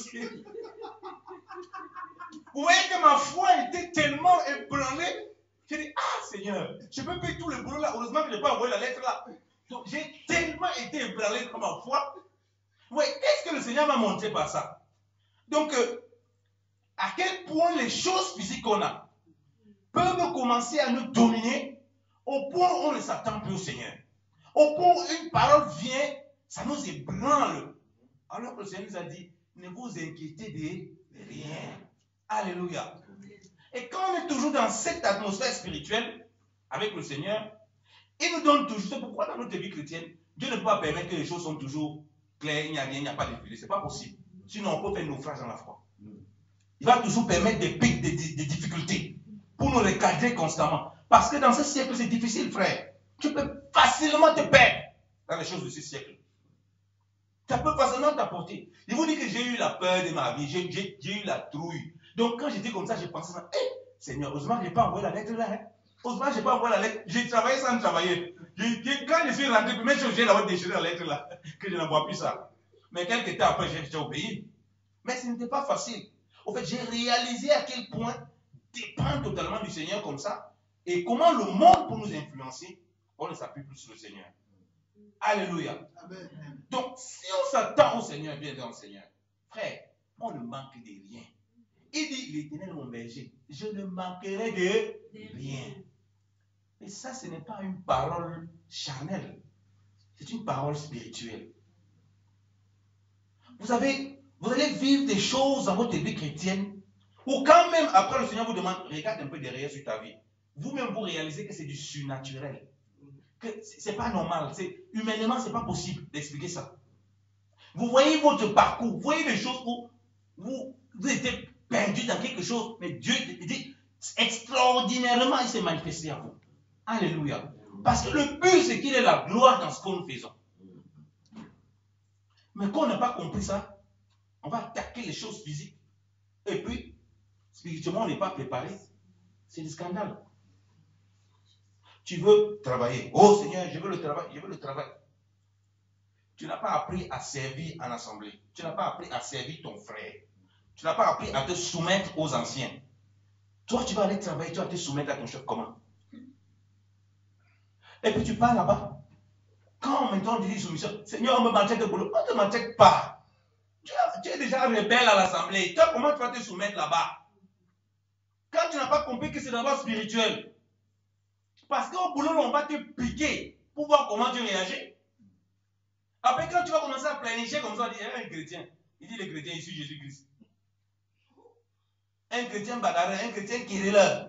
Vous voyez que ma foi était tellement ébranlée. J'ai dit, ah Seigneur, je peux payer tout le boulot là. Heureusement que je n'ai pas envoyé la lettre là. Donc j'ai tellement été ébranlé dans ma foi. Oui, qu'est-ce que le Seigneur m'a montré par ça? Donc, à quel point les choses physiques qu'on a peuvent commencer à nous dominer au point où on ne s'attend plus au Seigneur. Au point où une parole vient, ça nous ébranle. Alors que le Seigneur nous a dit, ne vous inquiétez de rien. Alléluia. Et quand on est toujours dans cette atmosphère spirituelle avec le Seigneur, il nous donne toujours. C'est pourquoi dans notre vie chrétienne, Dieu ne peut pas permettre que les choses sont toujours claires, il n'y a rien, il n'y a pas de difficulté. Ce n'est pas possible. Sinon, on peut faire naufrage dans la foi. Il va toujours permettre des pics, des difficultés pour nous recadrer constamment. Parce que dans ce siècle, c'est difficile, frère. Tu peux facilement te perdre dans les choses de ce siècle. Ça peut facilement t'apporter. Je vous dis que j'ai eu la peur de ma vie, j'ai eu la trouille. Donc quand j'étais comme ça, j'ai pensé, Seigneur, heureusement que je n'ai pas envoyé la lettre là. Heureusement que je n'ai pas envoyé la lettre. J'ai travaillé sans travailler. Quand je suis rentré, première chose, j'ai la déchiré la lettre là, que je n'envoie plus ça. Mais quelques temps après, j'ai obéi. Mais ce n'était pas facile. En fait, j'ai réalisé à quel point dépendre totalement du Seigneur comme ça, et comment le monde peut nous influencer, on ne s'appuie plus sur le Seigneur. Alléluia. Amen. Donc, si on s'attend au Seigneur, bien dans le Seigneur, frère, on ne manque de rien. Il dit, l'Éternel est mon berger, je ne manquerai de rien. Et ça, ce n'est pas une parole charnelle, c'est une parole spirituelle. Vous savez, vous allez vivre des choses dans votre vie chrétienne, où quand même, après le Seigneur vous demande, regarde un peu derrière sur ta vie, vous-même vous réalisez que c'est du surnaturel. Que ce n'est pas normal. Humainement, ce n'est pas possible d'expliquer ça. Vous voyez votre parcours, vous voyez les choses où vous êtes perdu dans quelque chose, mais Dieu dit extraordinairement, il s'est manifesté à vous. Alléluia. Parce que le but, c'est qu'il ait la gloire dans ce que nous faisons. Mais quand on n'a pas compris ça, on va attaquer les choses physiques. Et puis, spirituellement, on n'est pas préparé. C'est du scandale. Tu veux travailler. Oh Seigneur, je veux le travail, je veux le travail. Tu n'as pas appris à servir en assemblée. Tu n'as pas appris à servir ton frère. Tu n'as pas appris à te soumettre aux anciens. Toi, tu vas aller travailler, tu vas te soumettre à ton chef comment? Et puis tu pars là-bas. Quand maintenant tu dis soumission, Seigneur, on me maltraite de boulot. On ne te maltraite pas. Tu es déjà rebelle à l'assemblée. Toi, comment tu vas te soumettre là-bas? Quand tu n'as pas compris que c'est d'abord spirituel. Parce qu'au boulot, on va te piquer pour voir comment tu réagis. Après, quand tu vas commencer à planifier comme ça, on dit, un chrétien. Il dit, le chrétien, il suit Jésus-Christ. Un chrétien bagarreur, un chrétien querelleur.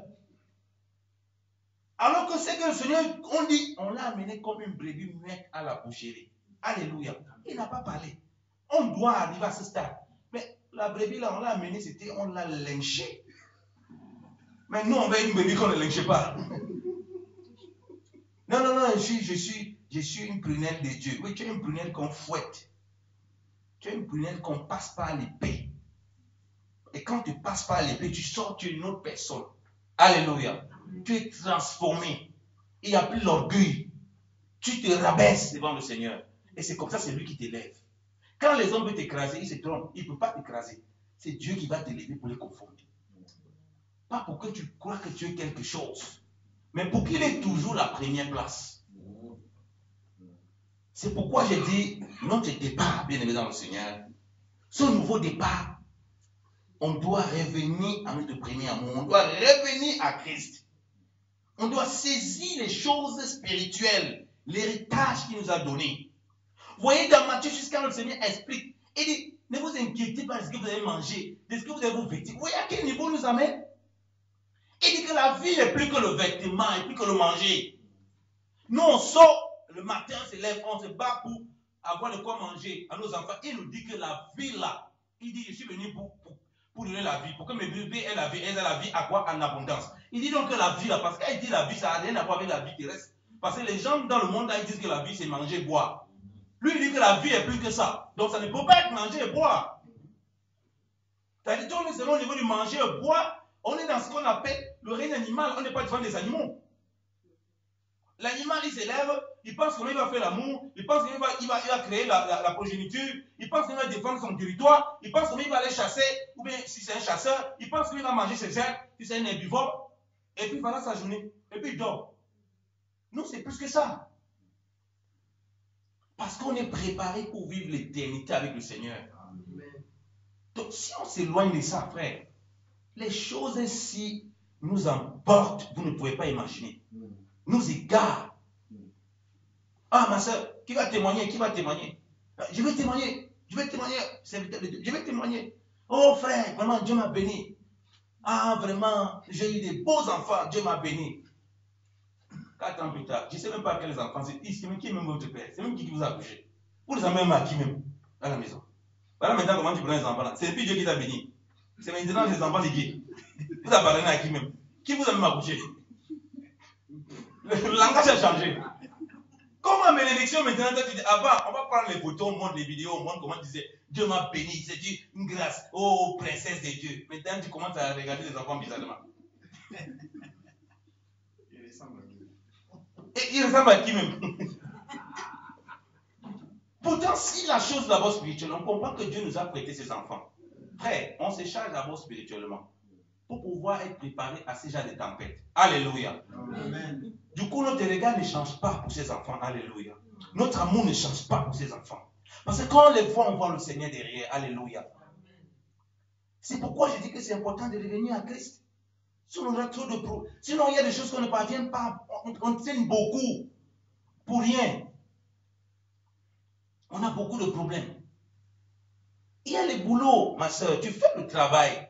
Alors que c'est que le Seigneur, on dit, on l'a amené comme une brebis muette à la boucherie. Alléluia. Il n'a pas parlé. On doit arriver à ce stade. Mais la brebis, là, on l'a amené, c'était, on l'a lynché. Mais nous, on veut une brebis qu'on ne lynche pas. Non, non, non, je suis une prunelle de Dieu. Oui, tu es une prunelle qu'on fouette. Tu es une prunelle qu'on passe par l'épée. Et quand tu passes par l'épée, tu sors, tu es une autre personne. Alléluia. Tu es transformé. Il n'y a plus l'orgueil. Tu te rabaisses devant le Seigneur. Et c'est comme ça, c'est lui qui t'élève. Quand les hommes veulent t'écraser, ils se trompent. Ils ne peuvent pas t'écraser. C'est Dieu qui va t'élever pour les confondre. Pas pour que tu crois que tu es quelque chose, mais pour qu'il ait toujours la première place. C'est pourquoi j'ai dit, notre départ, bien aimé dans le Seigneur, ce nouveau départ, on doit revenir à notre premier amour. On doit revenir à Christ. On doit saisir les choses spirituelles, l'héritage qu'il nous a donné. Vous voyez dans Matthieu, jusqu'à le Seigneur explique, il dit, ne vous inquiétez pas de ce que vous allez manger, de ce que vous allez vous vêtir. Vous voyez à quel niveau il nous amène? Il dit que la vie n'est plus que le vêtement, et plus que le manger. Nous, on sort le matin, on se lève, on se bat pour avoir de quoi manger à nos enfants. Il nous dit que la vie là, il dit, je suis venu pour donner la vie, pour que mes bébés aient la vie, elles aient la vie à quoi? En abondance. Il dit donc que la vie là, parce qu'il dit la vie, ça n'a rien à voir avec la vie terrestre. Parce que les gens dans le monde là, ils disent que la vie c'est manger, boire. Lui, il dit que la vie est plus que ça. Donc ça ne peut pas être manger et boire. C'est-à-dire qu'on est seulement au niveau du manger et boire. On est dans ce qu'on appelle le règne animal. On n'est pas devant des animaux. L'animal, il s'élève, il pense comment il va faire l'amour, il pense qu'il va créer la progéniture, il pense qu'il va défendre son territoire, il pense comment il va aller chasser, ou bien si c'est un chasseur, il pense qu'il va manger ses ailes, si c'est un herbivore, et puis voilà sa journée, et puis il dort. Nous, c'est plus que ça. Parce qu'on est préparé pour vivre l'éternité avec le Seigneur. Donc, si on s'éloigne de ça, frère, les choses ainsi nous emportent, vous ne pouvez pas imaginer. Nous égarent. Ah, ma soeur, qui va témoigner? Qui va témoigner? Je vais témoigner. Je vais témoigner, serviteur de Dieu. Je vais témoigner. Oh frère, vraiment, Dieu m'a béni. Ah, vraiment, j'ai eu des beaux enfants. Dieu m'a béni. 4 ans plus tard, je ne sais même pas quels enfants. C'est même qui est même votre père. C'est même qui vous a couché. Vous les avez même à qui même à la maison. Voilà maintenant comment tu prends les enfants là. C'est depuis Dieu qui t'a béni. C'est maintenant les enfants ligués. Vous appartenez à qui même? Qui vous a même accouché? Le langage a changé. Comme en bénédiction maintenant, toi, tu dis, avant, on va prendre les photos, on montre les vidéos, on montre comment tu disais, Dieu m'a béni, c'est une grâce. Oh, princesse de Dieu. Maintenant, tu commences à regarder les enfants bizarrement. Il ressemble à qui? Et il ressemble à qui même? Pourtant, si la chose d'abord spirituelle, on comprend que Dieu nous a prêté ses enfants. Frère, on se charge d'abord spirituellement pour pouvoir être préparé à ces genres de tempêtes. Alléluia. Amen. Du coup, notre regard ne change pas pour ces enfants. Alléluia. Notre amour ne change pas pour ces enfants. Parce que quand on les voit, on voit le Seigneur derrière. Alléluia. C'est pourquoi je dis que c'est important de revenir à Christ. Sinon, il y a des choses qu'on ne parvient pas. On traîne beaucoup pour rien. On a beaucoup de problèmes. Il y a les boulots, ma soeur. Tu fais le travail.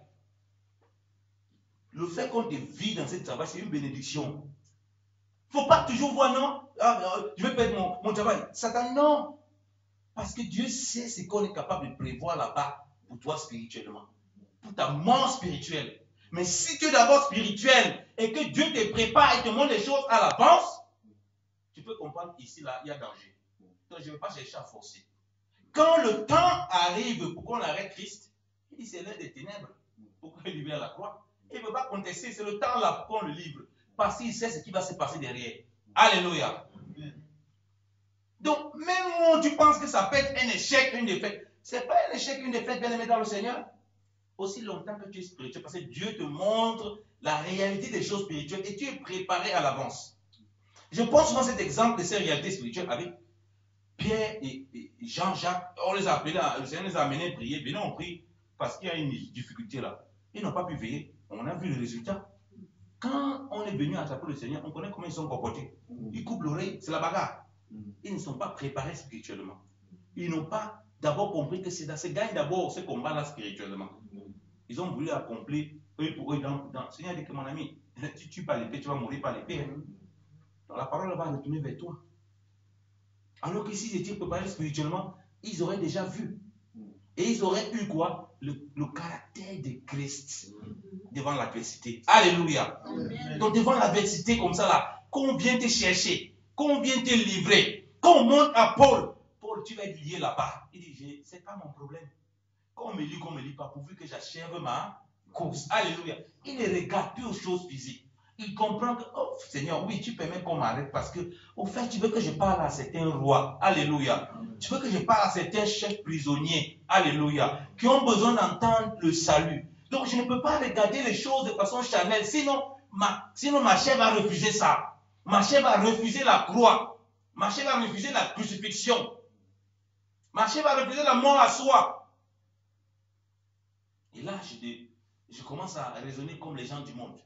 Le fait qu'on te vit dans ce travail, c'est une bénédiction. Il ne faut pas toujours voir, non, je vais perdre mon travail. Satan, non. Parce que Dieu sait ce qu'on est capable de prévoir là-bas pour toi spirituellement. Pour ta mort spirituelle. Mais si tu es d'abord spirituel et que Dieu te prépare et te montre les choses à l'avance, tu peux comprendre qu'ici, là, il y a danger. Donc, je ne vais pas chercher à forcer. Quand le temps arrive pour qu'on arrête Christ, il dit c'est l'heure des ténèbres. Pourquoi il libère la croix? Il ne peut pas contester, c'est le temps là pour qu'on le livre. Parce qu'il sait ce qui va se passer derrière. Alléluia. Donc, même où tu penses que ça peut être un échec, une défaite, ce n'est pas un échec, une défaite, bien aimé dans le Seigneur. Aussi longtemps que tu es spirituel, parce que Dieu te montre la réalité des choses spirituelles et tu es préparé à l'avance. Je pense souvent cet exemple de ces réalités spirituelles avec Pierre et Jean-Jacques. On les a appelés là, le Seigneur les a amenés à prier. Venez, on prie parce qu'il y a une difficulté là. Ils n'ont pas pu veiller. On a vu le résultat. Quand on est venu attraper le Seigneur, on connaît comment ils sont comportés. Ils coupent l'oreille, c'est la bagarre. Ils ne sont pas préparés spirituellement. Ils n'ont pas d'abord compris que c'est gagne d'abord ce combat-là spirituellement. Ils ont voulu accomplir, eux pour eux, le Seigneur dit que mon ami, tu tues pas l'épée, tu vas mourir par l'épée. Donc la parole va retourner vers toi. Alors que s'ils étaient préparés spirituellement, ils auraient déjà vu. Et ils auraient eu quoi? Le caractère de Christ devant l'adversité. Alléluia. Amen. Donc devant l'adversité comme ça là, qu'on vient te chercher, qu'on vient te livrer, qu'on monte à Paul. Paul, tu vas être lié là-bas. Il dit, c'est pas mon problème. Qu'on me lit pas, pourvu que j'achève ma course. Alléluia. Il ne regarde plus aux choses physiques. Il comprend que, oh Seigneur, oui, tu permets qu'on m'arrête parce que, au fait, tu veux que je parle à certains rois. Alléluia. Tu veux que je parle à certains chefs prisonniers. Alléluia. Qui ont besoin d'entendre le salut. Donc, je ne peux pas regarder les choses de façon charnelle. Sinon, ma chair va refuser ça. Ma chair va refuser la croix. Ma chair va refuser la crucifixion. Ma chair va refuser la mort à soi. Et là, je commence à raisonner comme les gens du monde.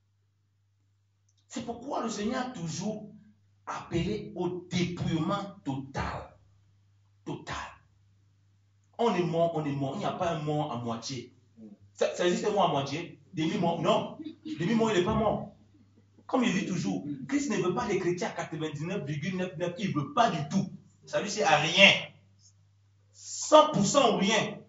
C'est pourquoi le Seigneur a toujours appelé au dépouillement total. Total. On est mort, on est mort. Il n'y a pas un mort à moitié. Ça existe un mort à moitié? Demi-mort? Non. Demi-mort, il n'est pas mort. Comme il dit toujours, Christ ne veut pas les chrétiens à 99,99. Il ne veut pas du tout. Ça lui sert à rien. 100% ou rien.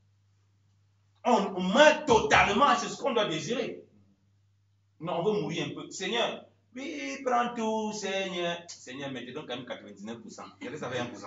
On meurt totalement, c'est ce qu'on doit désirer. Non, on veut mourir un peu. Seigneur, oui, prends tout, Seigneur. Seigneur, mettez donc quand même 99%. Il reste avec 1%.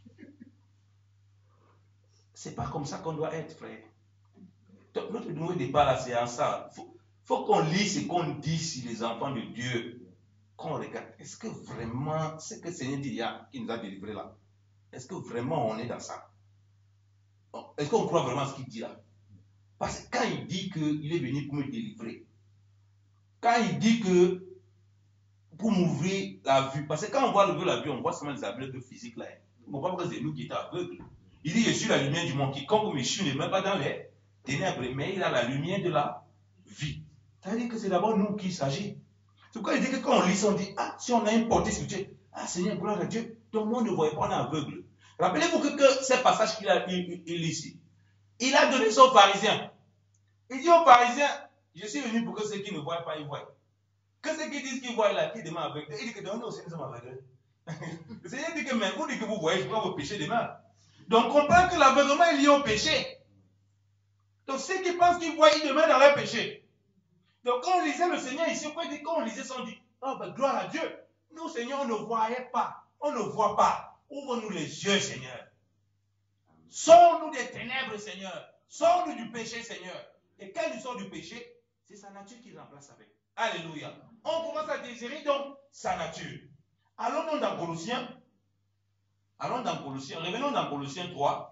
C'est pas comme ça qu'on doit être, frère. Donc, notre nouveau départ là, c'est en ça. Faut qu'on lise ce qu'on dit sur les enfants de Dieu. Qu'on regarde. Est-ce que vraiment, ce que le Seigneur dit, qui nous a délivrés là, est-ce que vraiment on est dans ça? Est-ce qu'on croit vraiment ce qu'il dit là? Parce que quand il dit qu'il est venu pour me délivrer, quand il dit que pour m'ouvrir la vue, parce que quand on voit l'ouvrir la vue, on voit seulement les aveugles physiques là. On ne voit pas que c'est nous qui étions aveugles. Il dit, je suis la lumière du monde. Quiconque me suit ne met pas dans les ténèbres, mais il a la lumière de la vie. C'est-à-dire que c'est d'abord nous qu'il s'agit. C'est pourquoi il dit que quand on lit, on dit, si on a une portée spirituelle, Seigneur, gloire à Dieu, donc moi on ne voyait pas, on est aveugle. Rappelez-vous que ce passage qu'il a il ici, il a donné ça aux pharisiens. Il dit aux pharisiens, je suis venu pour que ceux qui ne voient pas, ils voient. Que ceux qui disent qu'ils voient là, qui demandent avec eux, il dit que nous aussi nous sommes aveugles. Le Seigneur dit que même vous dites que vous voyez, je vois vos péchés demain. Donc on comprend que l'aveuglement est lié au péché. Donc ceux qui pensent qu'ils voient, ils demeurent dans leur péché. Donc quand on lisait le Seigneur ici, quand on lisait ça, on dit, oh ben gloire à Dieu. Nous, Seigneur, on ne voyait pas. On ne voit pas. Ouvre-nous les yeux, Seigneur. Sors-nous des ténèbres, Seigneur. Sors-nous du péché, Seigneur. Et quand il sort du péché, c'est sa nature qui remplace avec. Alléluia. On commence à désirer donc sa nature. Allons donc dans Colossiens. Allons dans Colossiens. Revenons dans Colossiens 3.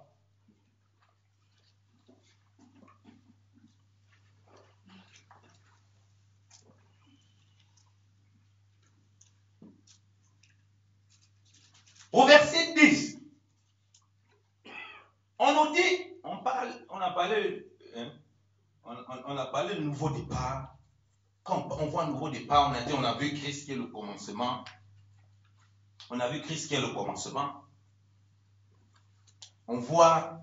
Au verset 10, on nous dit, on a parlé de nouveau départ. Quand on voit un nouveau départ, on a vu Christ qui est le commencement. On a vu Christ qui est le commencement. On voit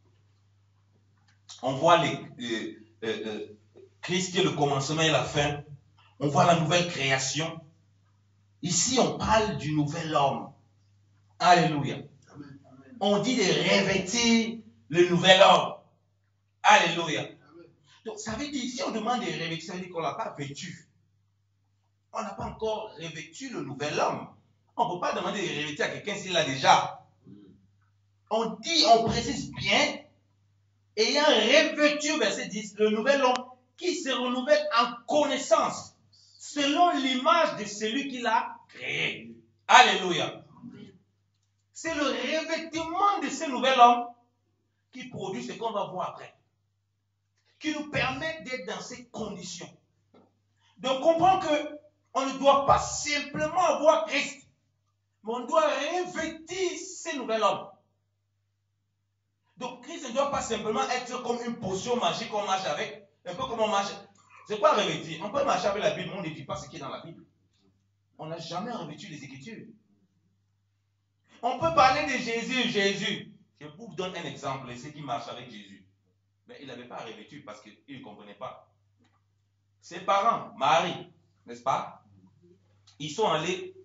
Christ qui est le commencement et la fin. On voit la nouvelle création. Ici, on parle du nouvel homme. Alléluia. Amen. On dit de revêtir le nouvel homme. Alléluia. Amen. Donc, ça veut dire, si on demande de revêtir, ça veut dire qu'on ne l'a pas vêtu. On n'a pas encore revêtu le nouvel homme. On ne peut pas demander de revêtir à quelqu'un s'il l'a déjà. On dit, on précise bien, ayant revêtu, verset 10, le nouvel homme qui se renouvelle en connaissance, selon l'image de celui qui l'a créé. Alléluia. C'est le revêtement de ce nouvel homme qui produit ce qu'on va voir après. Qui nous permet d'être dans ces conditions. Donc, comprends qu'on ne doit pas simplement avoir Christ, mais on doit revêtir ce nouvel homme. Donc, Christ ne doit pas simplement être comme une potion magique qu'on marche avec, un peu comme on marche. C'est quoi revêtir? On peut marcher avec la Bible, mais on ne dit pas ce qui est dans la Bible. On n'a jamais revêtu les Écritures. On peut parler de Jésus. Je vous donne un exemple, ceux qui marchent avec Jésus. Mais il n'avait pas revêtu parce qu'il ne comprenait pas. Ses parents, Marie, n'est-ce pas? Ils sont allés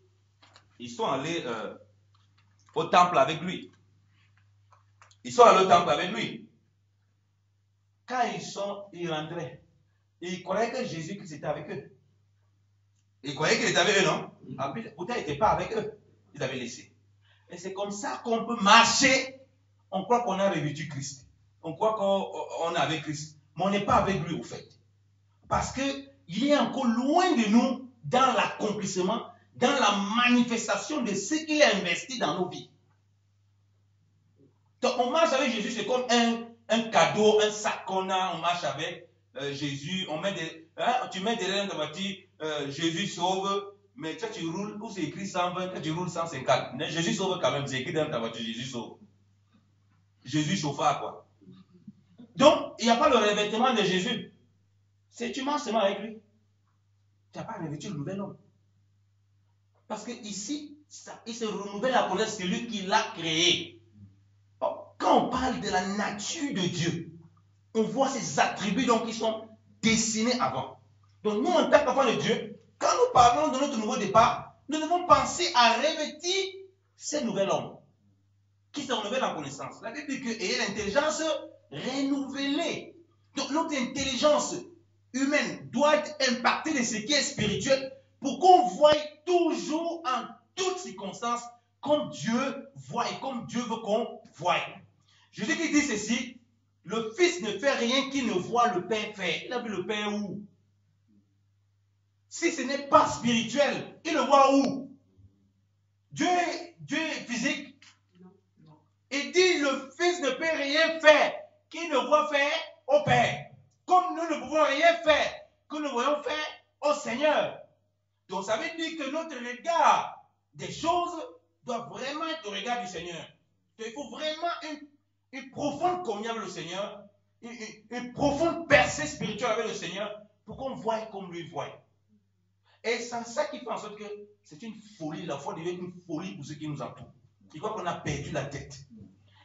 au temple avec lui. Ils sont allés au temple avec lui. Quand ils rentraient, ils croyaient que Jésus était avec eux. Ils croyaient qu'il était avec eux, non? Pourtant, il n'était pas avec eux. Ils avaient laissé. Et c'est comme ça qu'on peut marcher. On croit qu'on a revêtu Christ. On croit qu'on est avec Christ. Mais on n'est pas avec lui au fait. Parce qu'il est encore loin de nous dans l'accomplissement, dans la manifestation de ce qu'il a investi dans nos vies. Donc on marche avec Jésus, c'est comme un cadeau, un sac qu'on a, on marche avec Jésus. Tu mets derrière ta voiture, Jésus sauve. Mais quand tu roules, où c'est écrit 120, quand tu roules 150, mais Jésus sauve quand même, c'est écrit dans ta voiture, Jésus sauve. Jésus chauffard, quoi. Donc, il n'y a pas le revêtement de Jésus. C'est tu marches seulement avec lui. Tu n'as pas revêtu le nouvel homme. Parce que ici, il se renouvelle à connaître celui qui l'a créé. Quand on parle de la nature de Dieu, on voit ses attributs donc, qui sont dessinés avant. Donc, nous, en tant qu'enfants de Dieu, quand nous parlons de notre nouveau départ, nous devons penser à revêtir ce nouvel homme qui se renouvelle en connaissance. La Bible dit que ayez l'intelligence renouvelée. Donc notre intelligence humaine doit être impactée de ce qui est spirituel pour qu'on voie toujours en toutes circonstances comme Dieu voit et comme Dieu veut qu'on voie. Jésus qui dit ceci, le Fils ne fait rien qu'il ne voit le Père faire. Il a vu le Père où? Si ce n'est pas spirituel, il le voit où? Dieu est physique. Il dit le Fils ne peut rien faire qu'il ne voit faire au Père. Comme nous ne pouvons rien faire que nous voyons faire au Seigneur. Donc ça veut dire que notre regard des choses doit vraiment être le regard du Seigneur. Il faut vraiment une profonde communion avec le Seigneur, une profonde percée spirituelle avec le Seigneur pour qu'on voie comme lui voit. Et c'est ça qui fait en sorte que c'est une folie. La foi devient une folie pour ceux qui nous entourent. Ils croient qu'on a perdu la tête.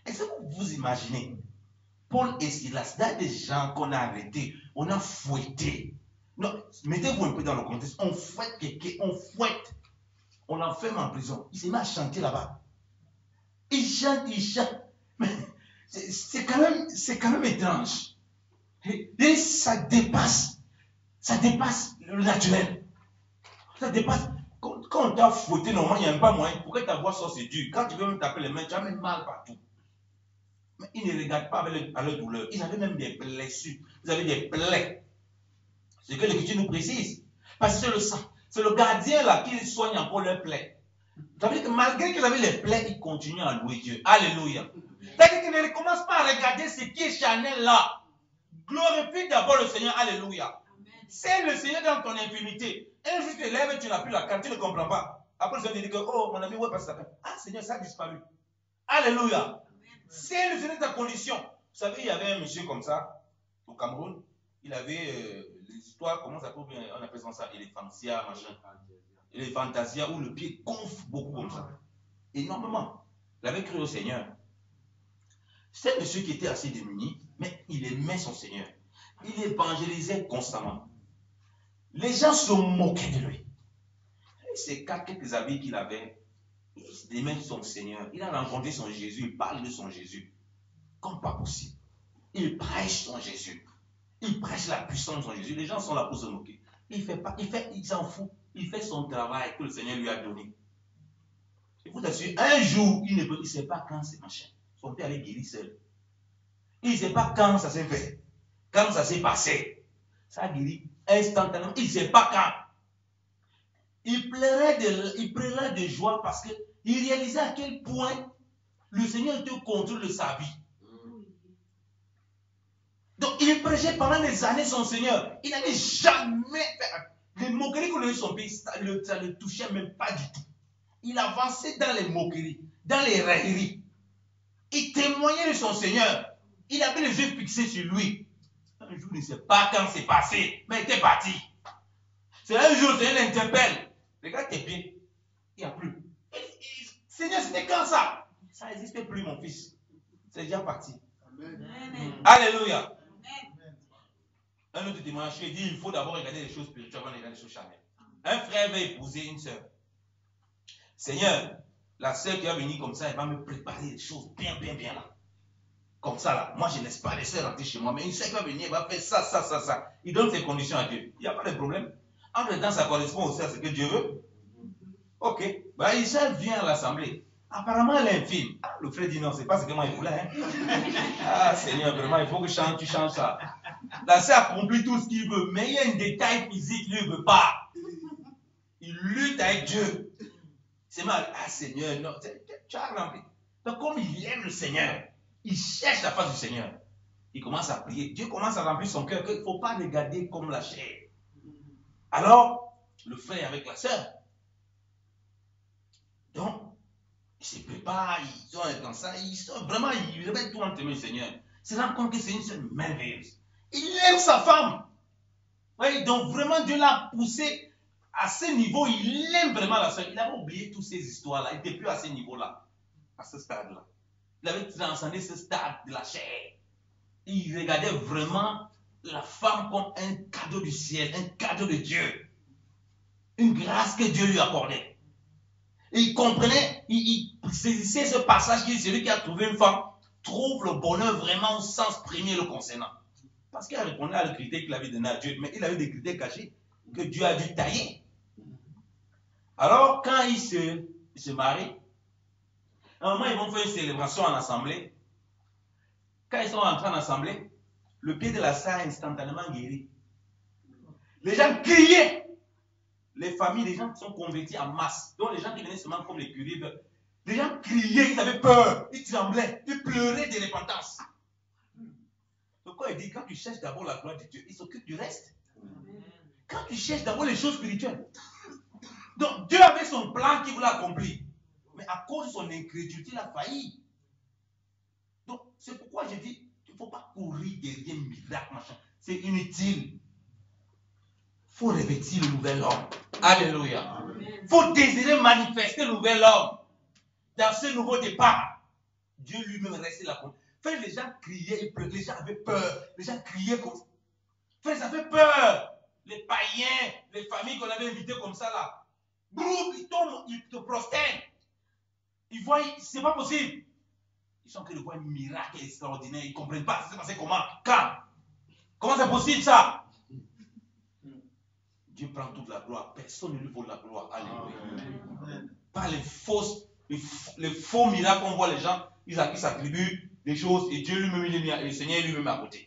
Est-ce que vous imaginez, Paul et Silas, là, des gens qu'on a arrêtés, on a fouetté. Non, mettez-vous un peu dans le contexte. On fouette quelqu'un, on fouette. On l'enferme en prison. Il s'est mis à chanter là-bas. Il chante, il chante. Mais c'est quand même étrange. Et ça dépasse le naturel. Ça dépasse. Quand on t'a fouetté, normalement, il n'y a même pas moyen. Pourquoi ta voix sort, c'est dur. Quand tu veux même taper les mains, tu as même mal partout. Mais ils ne regardent pas à leur douleur. Ils avaient même des blessures. Ils avaient des plaies. C'est ce que l'Écriture nous précise. Parce que c'est le sang. C'est le gardien là qui soigne encore leurs plaies. Ça veut dire que malgré qu'ils avaient les plaies, ils continuent à louer Dieu. Alléluia. C'est-à-dire qu'ils ne commencent pas à regarder ce qui est charnel là. Glorifie d'abord le Seigneur. Alléluia. C'est le Seigneur dans ton infimité. Un jour tu te lèves, tu n'as plus la carte, tu ne comprends pas. Après le Seigneur te dit que, oh mon ami, où est passé ça? Ah Seigneur, ça a disparu. Alléluia. C'est le Seigneur de ta condition. Vous savez, il y avait un monsieur comme ça, au Cameroun. Il avait les histoires, comment ça peut bien, on appelle ça, éléphantia, machin. Éléphantasia, où le pied gonfle beaucoup comme ça. Énormément. Il avait cru au Seigneur. C'est un monsieur qui était assez démuni, mais il aimait son Seigneur. Il évangélisait constamment. Les gens se moquaient de lui. Et ces quelques amis qu'il avait, il aimait son Seigneur. Il a rencontré son Jésus, il parle de son Jésus. Comme pas possible. Il prêche son Jésus. Il prêche la puissance de son Jésus. Les gens sont là pour se moquer. Il s'en fout. Il fait son travail que le Seigneur lui a donné. Je vous assure, un jour, il ne sait pas quand c'est machin. Son père allait guérir seul. Il ne sait pas quand ça s'est fait. Quand ça s'est passé. Ça a guéri instantanément. Il ne sait pas quand. Il pleurait de joie parce qu'il réalisait à quel point le Seigneur était au contrôle de sa vie. Donc, il prêchait pendant des années son Seigneur. Il n'avait jamais fait. Les moqueries qu'on a eu son pays, ça ne le touchait même pas du tout. Il avançait dans les moqueries, dans les railleries. Il témoignait de son Seigneur. Il avait les yeux fixés sur lui. Un jour, il ne sait pas quand c'est passé, mais il était parti. C'est un jour, le Seigneur l'interpelle. Regarde tes pieds. Il n'y a plus. Seigneur, c'était quand ça? Ça n'existe plus, mon fils. C'est déjà parti. Amen. Alléluia. Amen. Un autre témoignage, il dit il faut d'abord regarder les choses spirituelles avant de regarder les choses charnelles. Un frère va épouser une sœur. Seigneur, la sœur qui va venir comme ça, elle va me préparer les choses bien là. Comme ça là. Moi, je ne laisse pas les sœurs rentrer chez moi, mais une sœur qui va venir, elle va faire ça. Il donne ses conditions à Dieu. Il n'y a pas de problème. En même temps, ça correspond aussi à ce que Dieu veut. Ok. Bah, une sœur vient à l'assemblée. Apparemment, elle est infime. Ah, le frère dit non, c'est pas ce que moi il voulait. Hein. Ah, Seigneur, vraiment, il faut que tu changes ça. La sœur accomplit tout ce qu'il veut, mais il y a un détail physique, lui, il ne veut pas. Il lutte avec Dieu. C'est mal. Ah, Seigneur, non, tu as rempli. Donc, comme il aime le Seigneur, il cherche la face du Seigneur. Il commence à prier. Dieu commence à remplir son cœur, qu'il ne faut pas regarder comme la chair. Alors, le frère avec la sœur. Donc, ils se préparent, ils sont comme ça, vraiment, ils remettent tout en témoin du Seigneur. Ils se rendent compte que c'est une sœur merveilleuse. Il aime sa femme. Oui, donc vraiment, Dieu l'a poussé à ce niveau, il aime vraiment la sœur. Il avait oublié toutes ces histoires-là, il n'était plus à ce niveau-là, à ce stade-là. Il avait transcendé ce stade de la chair. Il regardait vraiment la femme comme un cadeau du ciel, un cadeau de Dieu. Une grâce que Dieu lui accordait. Et il comprenait, il saisissait ce passage qui est celui qui a trouvé une femme, trouve le bonheur vraiment au sens premier le concernant. Parce qu'il répondait à le critère qu'il avait donné à Dieu, mais il avait des critères cachés que Dieu a dû tailler. Alors, quand ils se marient, à un moment, ils vont faire une célébration en assemblée. Quand ils sont entrés en assemblée, le pied de la sœur a instantanément guéri. Les gens criaient. Les familles, les gens sont convertis en masse. Donc les gens qui venaient seulement comme les curés, les gens criaient, ils avaient peur, ils tremblaient, ils pleuraient de repentance. Donc quand il dit, quand tu cherches d'abord la gloire de Dieu, il s'occupe du reste. Quand tu cherches d'abord les choses spirituelles. Donc Dieu avait son plan qu'il voulait accomplir. Mais à cause de son incrédulité, il a failli. Donc c'est pourquoi je dis, il ne faut pas courir derrière un miracle, machin. C'est inutile. Il faut revêtir le nouvel homme. Alléluia. Il faut désirer manifester le nouvel homme. Dans ce nouveau départ, Dieu lui-même restait là. Frère, les gens criaient, ils pleuraient, les gens avaient peur. Les gens criaient comme ça. Frère, ça fait peur. Les païens, les familles qu'on avait invitées comme ça là. Groupe, ils tombent, ils te prosternent. Ils voient, c'est pas possible. Ils sont en train de voir un miracle extraordinaire. Ils ne comprennent pas. Ça s'est passé comment? Quand? Comment c'est possible ça? Dieu prend toute la gloire. Personne ne lui vole la gloire. Alléluia. Pas les faux miracles qu'on voit les gens, ils s'attribuent des choses et Dieu lui-même, le Seigneur lui-même à côté.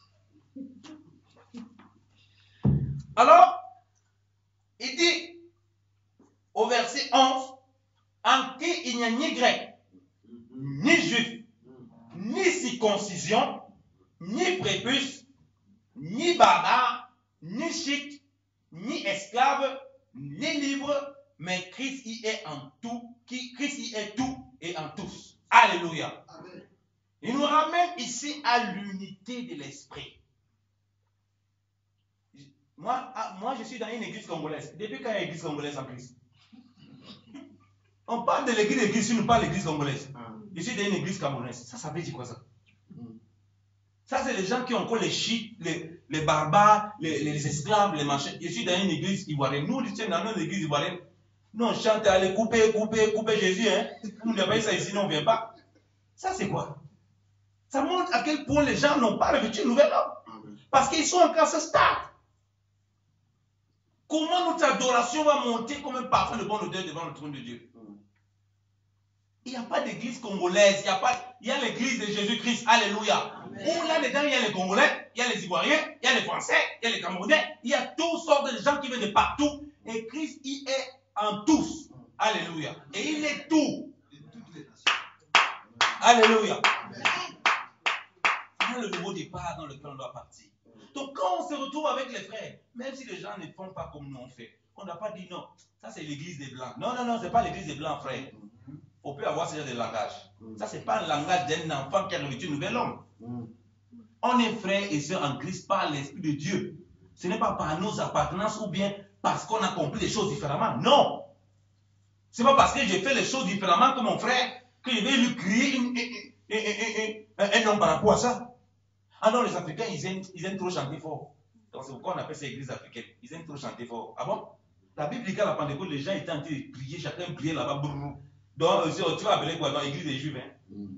Alors, il dit au verset 11, en qui il n'y a ni grec, ni juif, ni circoncision, ni prépuce, ni barbare, ni scythe, ni esclave, ni libre, mais Christ y est en tout, Christ y est tout et en tous. Alléluia. Amen. Il nous ramène ici à l'unité de l'esprit. Moi, je suis dans une église congolaise. Depuis quand il y a une église congolaise en Christ? On parle de l'église, nous parle de l'église congolaise. Je suis dans une église camerounaise. Ça veut dire quoi ça? Ça, c'est les gens qui ont encore les chiites, les barbares, les esclaves, les machins. Je suis dans une église ivoirienne. Nous, dans notre église ivoirienne, nous, on chante, allez, couper Jésus. Hein? Nous, on pas ça ici, nous, on ne vient pas. Ça, c'est quoi? Ça montre à quel point les gens n'ont pas revêtu une nouvelle homme. Parce qu'ils sont encore à ce stade. Comment notre adoration va monter comme un parfum de bonne odeur devant le trône de Dieu? Il n'y a pas d'église congolaise. Il y a l'église de Jésus-Christ. Alléluia. Où là-dedans, il y a les Congolais, il y a les Ivoiriens, il y a les Français, il y a les Camerounais. Il y a toutes sortes de gens qui viennent de partout. Et Christ y est en tous. Alléluia. Et il est tout. Alléluia. C'est le nouveau départ dans lequel on doit partir. Donc quand on se retrouve avec les frères, même si les gens ne font pas comme nous on fait, on n'a pas dit non, ça c'est l'église des Blancs. Non, ce n'est pas l'église des Blancs, frère. On peut avoir ce genre de langage. Ça, ce n'est pas le langage d'un enfant qui a revêtu un nouvel homme. On est frères et sœurs en Christ par l'Esprit de Dieu. Ce n'est pas par nos appartenances ou bien parce qu'on a compris les choses différemment. Non. Ce n'est pas parce que j'ai fait les choses différemment que mon frère que je vais lui crier un homme par rapport à ça. Ah non, les Africains, ils aiment trop chanter fort. Donc c'est pourquoi on appelle ça église africaine. Ils aiment trop chanter fort. Ah bon? La Bible dit qu'à la Pentecôte, les gens étaient en train de prier, chacun priait là-bas. Donc, tu vas appeler quoi? Dans l'église des Juifs. Hein?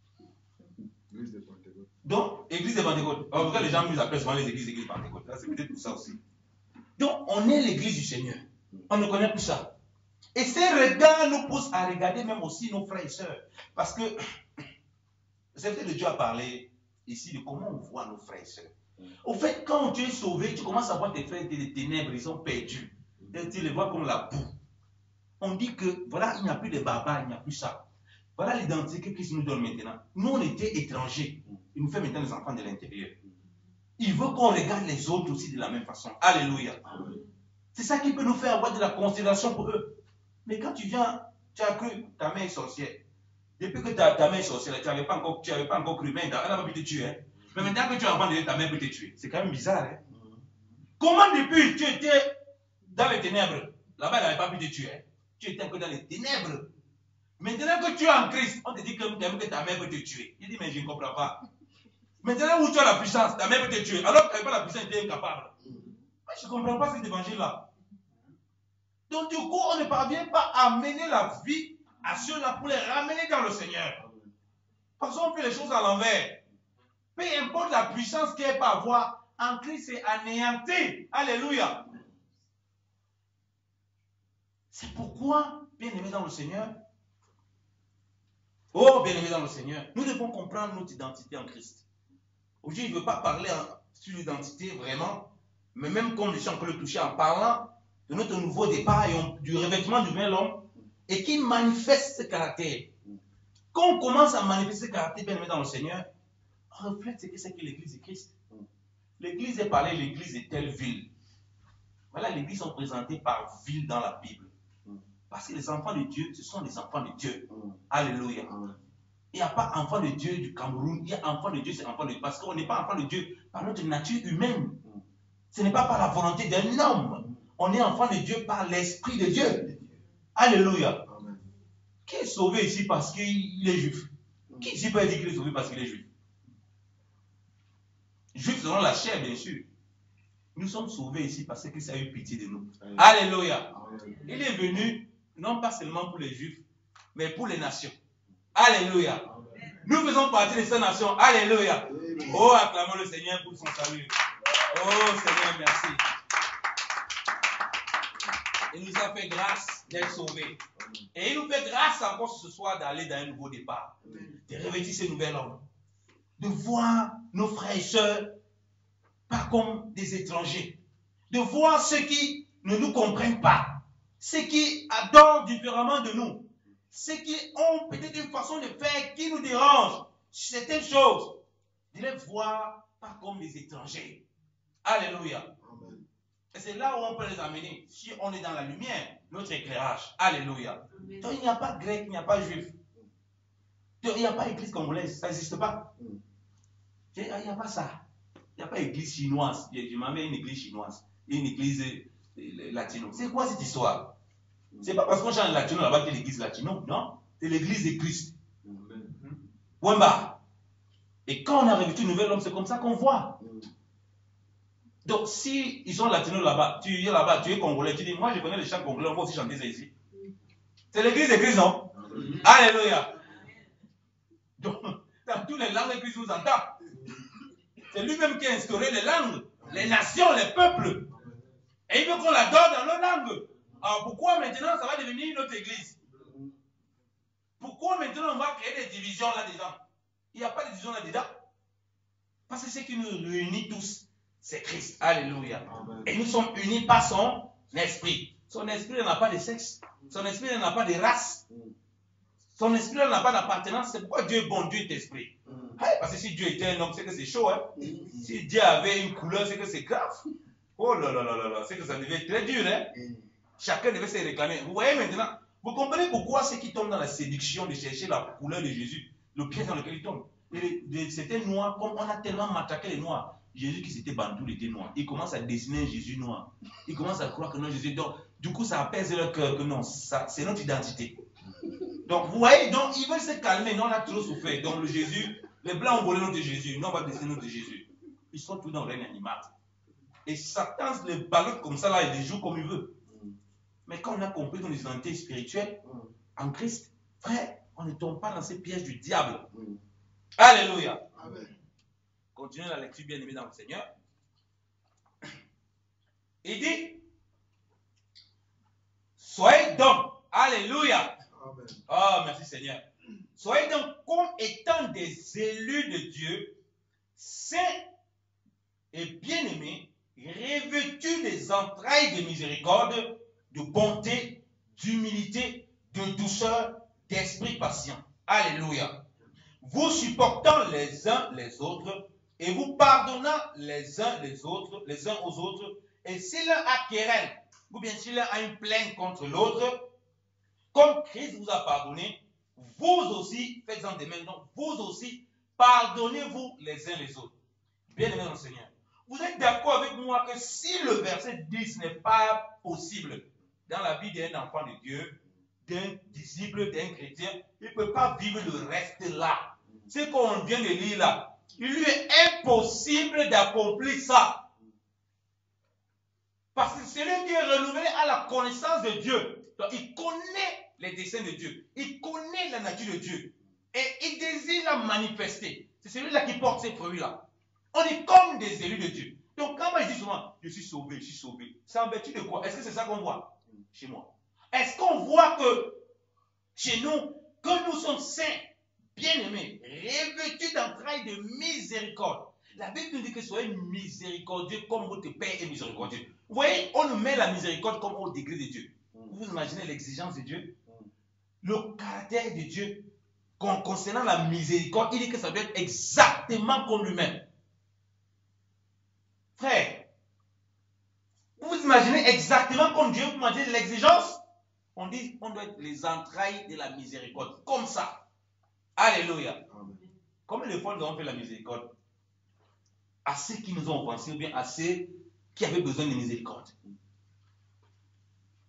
Église de Pentecôte. Donc, église de Pentecôte. En tout cas, les gens nous appellent souvent les églises de Pentecôte. Là, c'est peut-être pour ça aussi. Donc, on est l'église du Seigneur. On ne connaît plus ça. Et ces regards nous poussent à regarder même aussi nos frères et sœurs. Parce que c'est vrai que Dieu a parlé ici de comment on voit nos frères et sœurs. Au fait, quand tu es sauvé, tu commences à voir tes frères des ténèbres, ils sont perdus. Tu les vois comme la boue. On dit que, voilà, il n'y a plus de barbares, il n'y a plus ça. Voilà l'identité que Christ nous donne maintenant. Nous, on était étrangers. Il nous fait maintenant les enfants de l'intérieur. Il veut qu'on regarde les autres aussi de la même façon. Alléluia. C'est ça qui peut nous faire avoir de la considération pour eux. Mais quand tu viens, tu as cru ta mère est sorcière. Depuis que ta mère est sorcière, tu n'avais pas encore cru, mais elle n'a pas pu te tuer. Hein. Mais maintenant que tu as enfant de Dieu, ta mère peut te tuer. C'est quand même bizarre. Hein? Comment depuis tu étais dans les ténèbres, là-bas elle n'avait pas pu te tuer. Hein? Tu étais encore dans les ténèbres. Maintenant que tu es en Christ, on te dit que ta mère peut te tuer. Il dit, mais je ne comprends pas. Maintenant où tu as la puissance, ta mère peut te tuer. Alors que tu n'avais pas la puissance, tu es incapable. Mais je ne comprends pas cet évangile-là. Donc du coup, on ne parvient pas à mener la vie à ceux-là pour les ramener dans le Seigneur. Parce qu'on fait les choses à l'envers. Peu importe la puissance qu'elle peut avoir, en Christ c'est anéanti. Alléluia. C'est pourquoi, bien-aimés dans le Seigneur, oh, bien-aimés dans le Seigneur, nous devons comprendre notre identité en Christ. Aujourd'hui, je ne veux pas parler sur l'identité vraiment, mais même comme je suis encore le toucher en parlant de notre nouveau départ et du revêtement du nouvel homme, et qui manifeste ce caractère. Quand on commence à manifester ce caractère, bien-aimés dans le Seigneur, on reflète ce que c'est que l'église de Christ. L'église est parlée, l'église de telle ville. Voilà, l'église sont présentées par ville dans la Bible. Parce que les enfants de Dieu, ce sont les enfants de Dieu. Alléluia. Il n'y a pas enfant de Dieu du Cameroun. Il y a enfant de Dieu, c'est enfant de Dieu. Parce qu'on n'est pas enfant de Dieu par notre nature humaine. Ce n'est pas par la volonté d'un homme. On est enfant de Dieu par l'Esprit de Dieu. Alléluia. Qui est sauvé ici parce qu'il est juif? Qui ici peut dire qu'il est sauvé parce qu'il est juif? Juif selon la chair, bien sûr. Nous sommes sauvés ici parce qu'il a eu pitié de nous. Alléluia. Il est venu, non pas seulement pour les juifs, mais pour les nations. Alléluia. Nous faisons partie de ces nations. Alléluia. Oh, acclamons le Seigneur pour son salut. Oh, Seigneur, merci. Il nous a fait grâce d'être sauvés. Et il nous fait grâce encore ce soir d'aller dans un nouveau départ. De revêtir ce nouvel homme. De voir nos frères et sœurs pas comme des étrangers. De voir ceux qui ne nous comprennent pas. Ceux qui adorent différemment de nous. Ceux qui ont peut-être une façon de faire qui nous dérange. Certaines choses. De les voir pas comme des étrangers. Alléluia. Amen. Et c'est là où on peut les amener. Si on est dans la lumière, notre éclairage. Alléluia. Amen. Donc il n'y a pas de grec, il n'y a pas de juif. Donc, il n'y a pas d'église congolaise, ça n'existe pas. Il n'y a pas ça. Il n'y a pas d'église chinoise. Je m'en vais une église chinoise. Une église latino. C'est quoi cette histoire? C'est pas parce qu'on chante latino là-bas que l'église latino. Non. C'est l'église de Christ. Wemba. Et quand on a revêtu un nouvel homme, c'est comme ça qu'on voit. Donc, si ils sont latinos là-bas, tu es congolais, tu dis, moi je connais les chants congolais, on va aussi chanter ça ici. C'est l'église de Christ, non? Alléluia. Donc, dans toutes les langues, Christ nous entend. C'est lui-même qui a instauré les langues, les nations, les peuples. Et il veut qu'on l'adore dans nos langues. Alors pourquoi maintenant ça va devenir notre église? Pourquoi maintenant on va créer des divisions là-dedans? Il n'y a pas de division là-dedans. Parce que ce qui nous réunit tous, c'est Christ. Alléluia. Amen. Et nous sommes unis par son esprit. Son esprit n'a pas de sexe. Son esprit n'a pas de race. Son esprit n'a pas d'appartenance. C'est pourquoi Dieu est bon, Dieu est esprit. Parce que si Dieu était un homme, c'est que c'est chaud. Hein? Si Dieu avait une couleur, c'est que c'est grave. Oh là là là là là, c'est que ça devait être très dur. Hein? Chacun devait se réclamer. Vous voyez maintenant, vous comprenez pourquoi ceux qui tombent dans la séduction de chercher la couleur de Jésus, le piège dans lequel ils tombent. C'était noir, comme on a tellement matraqué les noirs. Jésus qui s'était bantou, il était noir. Il commence à dessiner un Jésus noir. Il commence à croire que non, Jésus. Donc, du coup, ça apaise leur cœur que non, c'est notre identité. Donc, vous voyez, donc, ils veulent se calmer. Non, on a trop souffert. Donc, le Jésus, les blancs ont volé notre Jésus. Non, on va dessiner notre Jésus. Ils sont tous dans le règne animal. Et Satan les ballotte comme ça, là, il les joue comme il veut. Mais quand on a compris notre identité spirituelle en Christ, frère, on ne tombe pas dans ces pièges du diable. Alléluia. Amen. Continuez la lecture, bien aimé dans le Seigneur. Il dit, soyez donc, alléluia. Amen. Oh, merci Seigneur. Soyez donc comme étant des élus de Dieu, saints et bien-aimés, revêtus des entrailles de miséricorde, de bonté, d'humilité, de douceur, d'esprit patient. Alléluia. Vous supportant les uns les autres et vous pardonnant les uns aux autres, et si l'un a querelle, ou bien si l'un a une plainte contre l'autre, comme Christ vous a pardonné, vous aussi, faites-en de même. Donc, vous aussi, pardonnez-vous les uns les autres. Bien-aimés dans le Seigneur. Vous êtes d'accord avec moi que si le verset 10 n'est pas possible dans la vie d'un enfant de Dieu, d'un disciple, d'un chrétien, il ne peut pas vivre le reste là. Ce qu'on vient de lire là, il lui est impossible d'accomplir ça. Parce que celui qui est renouvelé à la connaissance de Dieu, donc il connaît les desseins de Dieu, il connaît la nature de Dieu, et il désire la manifester. C'est celui-là qui porte ces fruits-là. On est comme des élus de Dieu. Donc quand moi je dis souvent, je suis sauvé, c'est en vertu de quoi? Est-ce que c'est ça qu'on voit chez moi? Est-ce qu'on voit que chez nous, que nous sommes saints, bien-aimés, revêtus d'entrailles de miséricorde? La Bible nous dit que soyez miséricordieux comme votre Père est miséricordieux. Vous voyez, on nous met la miséricorde comme au degré de Dieu. Vous imaginez l'exigence de Dieu? Le caractère de Dieu concernant la miséricorde, il dit que ça doit être exactement comme lui-même. Frère, vous imaginez exactement comme Dieu, vous imaginez l'exigence? On dit qu'on doit être les entrailles de la miséricorde. Comme ça. Alléluia. Amen. Combien de fois nous avons fait la miséricorde? À ceux qui nous ont offensés ou bien à ceux qui avaient besoin de miséricorde.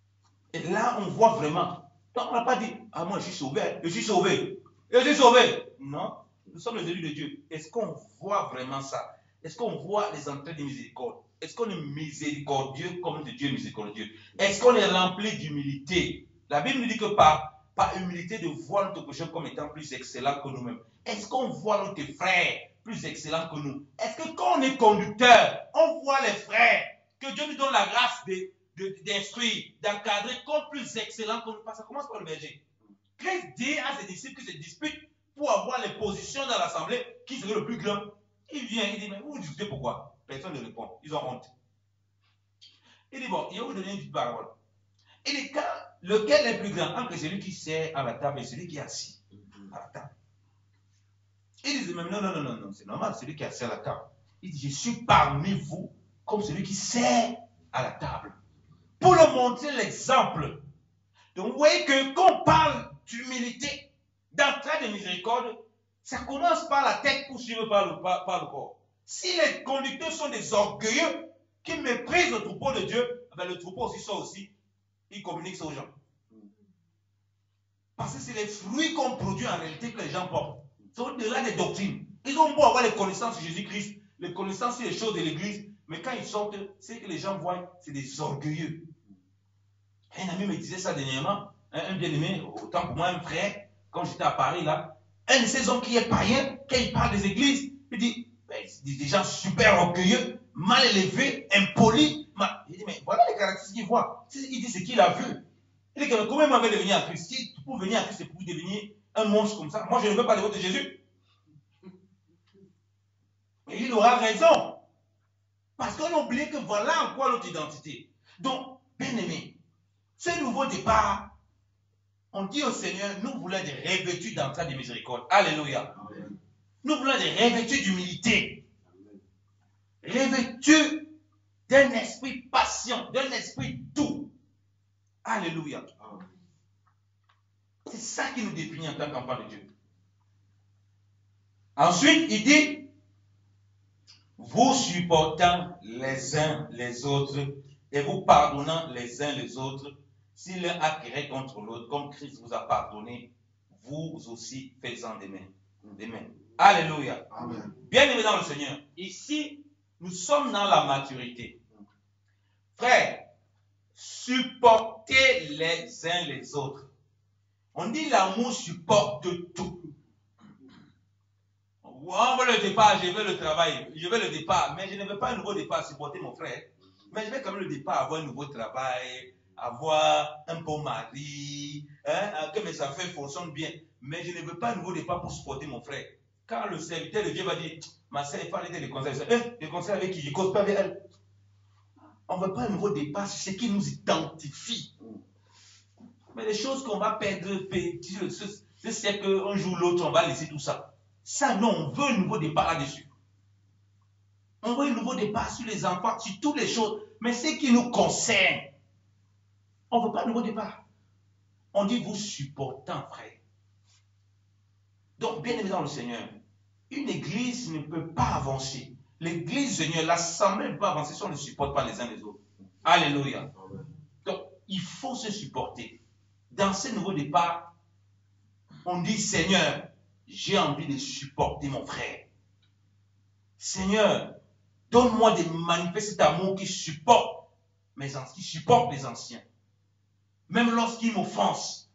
Et là, on voit vraiment. Donc, on n'a pas dit, ah, moi, je suis sauvé. Je suis sauvé. Je suis sauvé. Non, nous sommes les élus de Dieu. Est-ce qu'on voit vraiment ça? Est-ce qu'on voit les entrées de miséricorde? Est-ce qu'on est miséricordieux comme de Dieu est miséricordieux? Est-ce qu'on est rempli d'humilité? La Bible nous dit que par humilité de voir notre prochain comme étant plus excellent que nous-mêmes. Est-ce qu'on voit notre frère plus excellent que nous? Est-ce que quand on est conducteur, on voit les frères, que Dieu nous donne la grâce d'instruire, d'encadrer comme plus excellent que nous? Parce que ça commence par le berger. Christ dit à ses disciples qui se disputent pour avoir les positions dans l'assemblée, qui serait le plus grand. Il vient, il dit, mais vous discutez pourquoi? Personne ne répond. Ils ont honte. Il dit, bon, il va vous donner une petite parole. Il dit, lequel est plus grand entre celui qui sert à la table et celui qui est assis à la table? Il dit, même non, c'est normal, celui qui est assis à la table. Il dit, je suis parmi vous comme celui qui sert à la table. Pour leur montrer l'exemple. Donc, vous voyez que quand on parle d'humilité, d'entraide de miséricorde, ça commence par la tête pour suivre par le corps. Si les conducteurs sont des orgueilleux qui méprisent le troupeau de Dieu, ben le troupeau aussi sort aussi, il communique ça aux gens. Parce que c'est les fruits qu'on produit en réalité que les gens portent. C'est au-delà des doctrines. Ils ont beau avoir les connaissances sur Jésus-Christ, les connaissances sur les choses de l'Église, mais quand ils sortent, c'est que les gens voient, c'est des orgueilleux. Un ami me disait ça dernièrement, un bien-aimé, autant pour moi, un frère, quand j'étais à Paris, là, un de ces hommes qui est païen, quand il parle des églises, il dit, des gens super orgueilleux, mal élevés, impolis. Il dit, mais voilà les caractéristiques qu'il voit. Il dit ce qu'il a vu. Il dit, comment il m'avait devenir en Christ? Si pour venir en Christ, c'est pour devenir un monstre comme ça. Moi, je ne veux pas le vote de Jésus. Et il aura raison. Parce qu'on a oublié que voilà en quoi notre identité. Donc, bien aimé, ce nouveau départ, on dit au Seigneur, nous voulons des revêtus d'entraide de miséricorde. Alléluia. Amen. Nous voulons des revêtus d'humilité. Revêtus d'un esprit patient, d'un esprit doux. Alléluia. Amen. C'est ça qui nous définit en tant qu'enfants de Dieu. Ensuite, il dit, vous supportant les uns les autres et vous pardonnant les uns les autres, si l'un a querelle contre l'autre, comme Christ vous a pardonné, vous aussi faites-en des mêmes. Alléluia. Amen. Bien-aimés dans le Seigneur, ici, nous sommes dans la maturité. Frères, supportez les uns les autres. On dit l'amour supporte tout. On veut le départ, je veux le travail, je veux le départ, mais je ne veux pas un nouveau départ supporter mon frère. Mais je vais quand même le départ avoir un nouveau travail, avoir un bon mari, que mes affaires fonctionnent bien. Mais je ne veux pas un nouveau départ pour supporter mon frère. Car le serviteur de Dieu va dire, ma sœur, il faut aller les conseils. Les conseils avec qui? Je ne cause pas avec elle. On ne veut pas un nouveau départ, c'est ce qui nous identifie. Mais les choses qu'on va perdre, c'est qu'un jour ou l'autre, on va laisser tout ça. Ça, non, on veut un nouveau départ là-dessus. On veut un nouveau départ sur les enfants, sur toutes les choses. Mais ce qui nous concerne, on ne veut pas un nouveau départ. On dit vous supportant, frère. Donc, bien aimé dans le Seigneur, une église ne peut pas avancer. L'église, Seigneur, l'assemblée ne peut pas avancer si on ne supporte pas les uns les autres. Alléluia. Donc, il faut se supporter. Dans ce nouveau départ, on dit, Seigneur, j'ai envie de supporter mon frère. Seigneur, donne-moi de manifester cet amour qui supporte les anciens. Même lorsqu'ils m'offensent.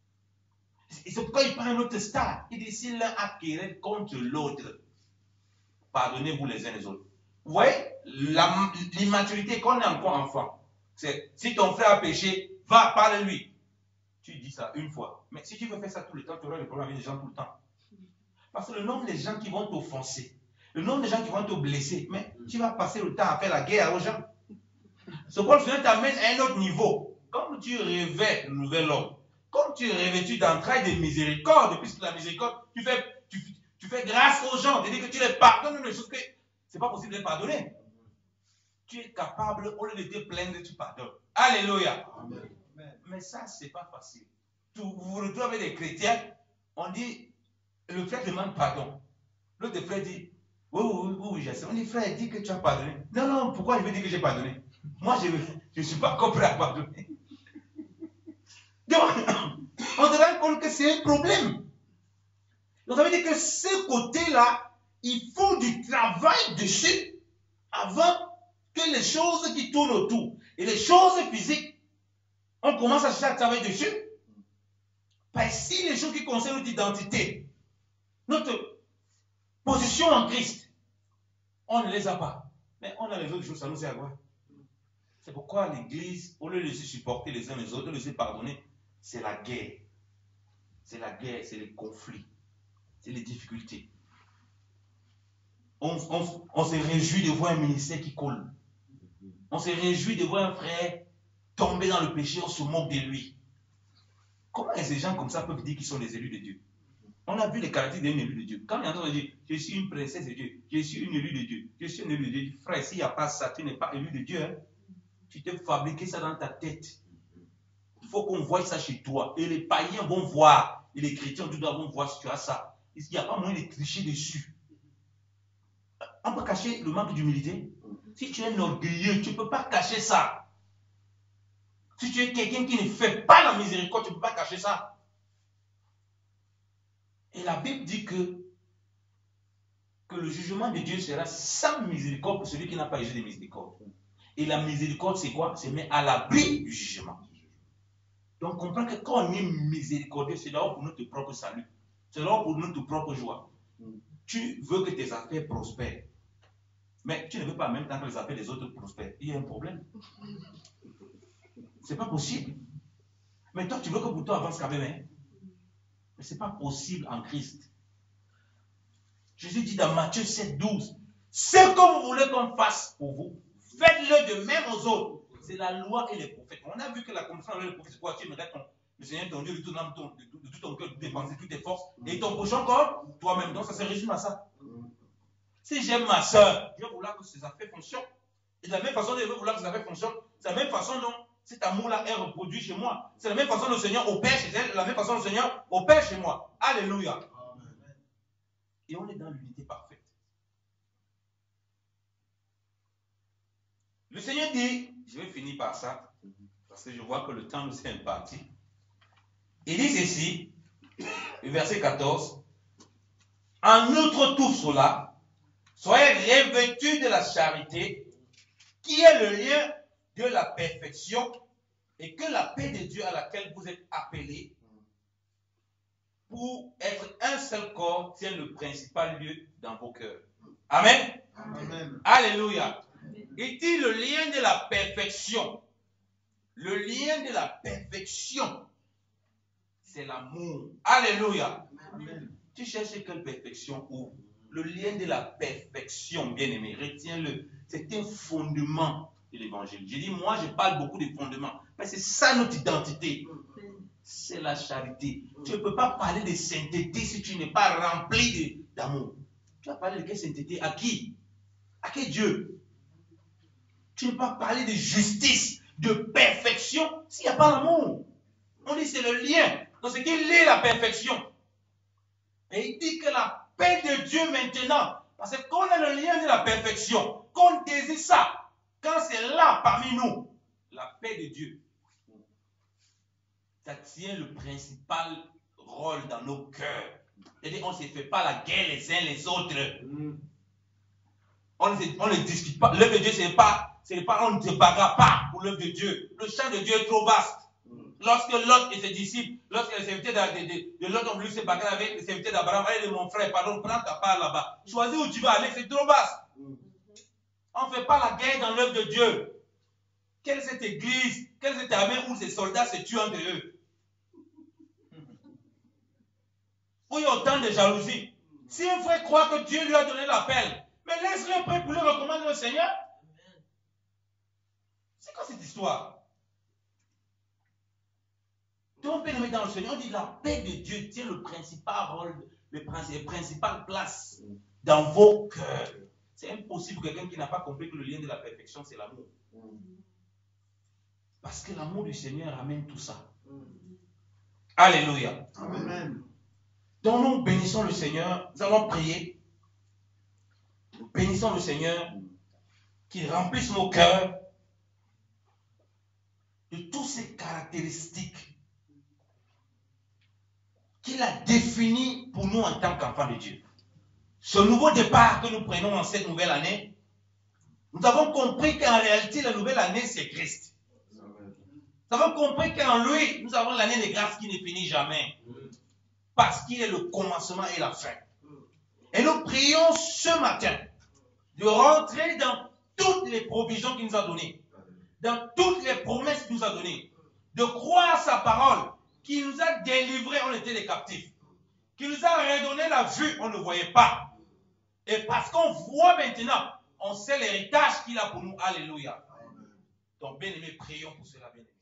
Et c'est pourquoi il prend un autre stade. Il dit, si l'un a querelle contre l'autre, pardonnez-vous les uns les autres. Vous voyez, l'immaturité, quand on est encore enfant, c'est si ton frère a péché, va, parle-lui. Tu dis ça une fois. Mais si tu veux faire ça tout le temps, tu auras des problèmes avec les gens tout le temps. Parce que le nombre de gens qui vont t'offenser, le nombre de gens qui vont te blesser, mais tu vas passer le temps à faire la guerre aux gens. Ce qu'on fait t'amène à un autre niveau. Comme tu revêts le nouvel homme, comme tu es revêtu d'entrailles de miséricorde, puisque la miséricorde, tu fais grâce aux gens, c'est-à-dire que tu les pardonnes les choses que ce n'est pas possible de les pardonner. Tu es capable, au lieu de te plaindre, tu pardonnes. Alléluia. Amen. Mais ça, ce n'est pas facile. Vous vous retrouvez avec des chrétiens, on dit, le frère demande pardon. L'autre frère dit, oui, je sais. On dit, frère, dis que tu as pardonné. Non, pourquoi je veux dire que j'ai pardonné? Moi, je ne suis pas encore prêt à pardonner. Donc, on se rend compte que c'est un problème. Donc ça veut dire que ce côté-là, il faut du travail dessus avant que les choses qui tournent autour et les choses physiques, on commence à chercher à travailler dessus. Parce que si les choses qui concernent notre identité, notre position en Christ, on ne les a pas. Mais on a les autres choses, ça nous sert à quoi? C'est pourquoi l'Église, au lieu de se supporter les uns les autres, de se pardonner, c'est la guerre. C'est la guerre, c'est les conflits, c'est les difficultés. On se réjouit de voir un ministère qui coule. On se réjouit de voir un frère tomber dans le péché, on se moque de lui. Comment est-ce que ces gens comme ça peuvent dire qu'ils sont les élus de Dieu? On a vu les caractéristiques d'un élu de Dieu. Quand il y en a qui disent, je suis une princesse de Dieu, je suis une élue de Dieu, je suis un élu de Dieu. Frère, s'il n'y a pas ça, tu n'es pas élu de Dieu. Hein? Tu t'es fabriqué ça dans ta tête. Il faut qu'on voie ça chez toi. Et les païens vont voir. Et les chrétiens vont voir si tu as ça. Il n'y a pas moyen de tricher dessus. On peut cacher le manque d'humilité. Si tu es un orgueilleux, tu ne peux pas cacher ça. Si tu es quelqu'un qui ne fait pas la miséricorde, tu ne peux pas cacher ça. Et la Bible dit que le jugement de Dieu sera sans miséricorde pour celui qui n'a pas eu de miséricorde. Et la miséricorde, c'est quoi? C'est mettre à l'abri du jugement. Donc, comprends que quand on est miséricordieux, c'est d'abord pour notre propre salut. C'est d'abord pour notre propre joie. Tu veux que tes affaires prospèrent. Mais tu ne veux pas en même temps que les affaires des autres prospèrent. Il y a un problème. Ce n'est pas possible. Mais toi, tu veux que pour toi avance quand même. Hein? Mais ce n'est pas possible en Christ. Jésus dit dans Matthieu 7, 12, ce que vous voulez qu'on fasse pour vous, faites-le de même aux autres. C'est la loi et les prophètes. On a vu que la condition avec les prophètes, c'est quoi? Tu aimerais le Seigneur ton Dieu de toute âme, de tout ton cœur, de toutes tes pensées, toutes tes forces, et ton prochain comme toi-même. Donc ça se résume à ça. Si j'aime ma soeur, je vais vouloir que ses affaires fonctionnent. Et de la même façon dont je veux vouloir que ses affaires fonctionnent, c'est la même façon dont cet amour-là est reproduit chez moi. C'est la même façon dont le Seigneur opère chez elle, de la même façon dont le Seigneur opère chez moi. Alléluia. Et on est dans l'unité parfaite. Le Seigneur dit, je vais finir par ça, parce que je vois que le temps nous est imparti. Il dit ceci, verset 14, en outre tout cela, soyez revêtus de la charité, qui est le lien de la perfection, et que la paix de Dieu à laquelle vous êtes appelés, pour être un seul corps, tienne le principal lieu dans vos cœurs. Amen. Amen. Alléluia. Il dit le lien de la perfection. Le lien de la perfection, c'est l'amour. Alléluia. Amen. Tu cherches quelle perfection? Où? Le lien de la perfection, bien-aimé, retiens-le. C'est un fondement de l'évangile. J'ai dit, moi, je parle beaucoup de fondements. Mais c'est ça notre identité. C'est la charité. Tu ne peux pas parler de sainteté si tu n'es pas rempli d'amour. Tu vas parler de quelle sainteté? À qui? À quel Dieu? Tu ne peux pas parler de justice, de perfection, s'il n'y a pas l'amour. On dit c'est le lien. Donc ce qui est la perfection. Et il dit que la paix de Dieu maintenant, parce que quand on a le lien de la perfection, qu'on désire ça, quand c'est là parmi nous, la paix de Dieu, ça tient le principal rôle dans nos cœurs. C'est-à-dire on ne se fait pas la guerre les uns les autres. On ne discute pas. L'œuvre de Dieu, on ne se bagarre pas pour l'œuvre de Dieu. Le champ de Dieu est trop vaste. Lorsque Lot et ses disciples, lorsque les serviteurs de Lot ont voulu se bagarrer avec les serviteurs d'Abraham, allez, mon frère, pardon, prends ta part là-bas. Choisis où tu vas aller, c'est trop vaste. On ne fait pas la guerre dans l'œuvre de Dieu. Quelle est cette église, quelle est cette armée où ces soldats se tuent entre eux? Où il y a autant de jalousie. Si un frère croit que Dieu lui a donné l'appel, mais laisse-le prêt pour lui recommander le Seigneur. C'est quoi cette histoire? Donc, bien aimé dans le Seigneur, on dit la paix de Dieu tient le principal rôle, la principale place dans vos cœurs. C'est impossible pour quelqu'un qui n'a pas compris que le lien de la perfection, c'est l'amour. Parce que l'amour du Seigneur amène tout ça. Alléluia. Amen. Donc nous bénissons le Seigneur, nous allons prier. Nous bénissons le Seigneur qu'il remplisse nos cœurs de toutes ces caractéristiques qu'il a défini pour nous en tant qu'enfants de Dieu. Ce nouveau départ que nous prenons en cette nouvelle année, nous avons compris qu'en réalité, la nouvelle année, c'est Christ. Nous avons compris qu'en lui, nous avons l'année de grâce qui ne finit jamais. Parce qu'il est le commencement et la fin. Et nous prions ce matin de rentrer dans toutes les provisions qu'il nous a données, dans toutes les promesses qu'il nous a données, de croire sa parole, qui nous a délivrés, on était des captifs, qui nous a redonné la vue, on ne voyait pas. Et parce qu'on voit maintenant, on sait l'héritage qu'il a pour nous. Alléluia. Donc, bien aimé, prions pour cela, bien aimé.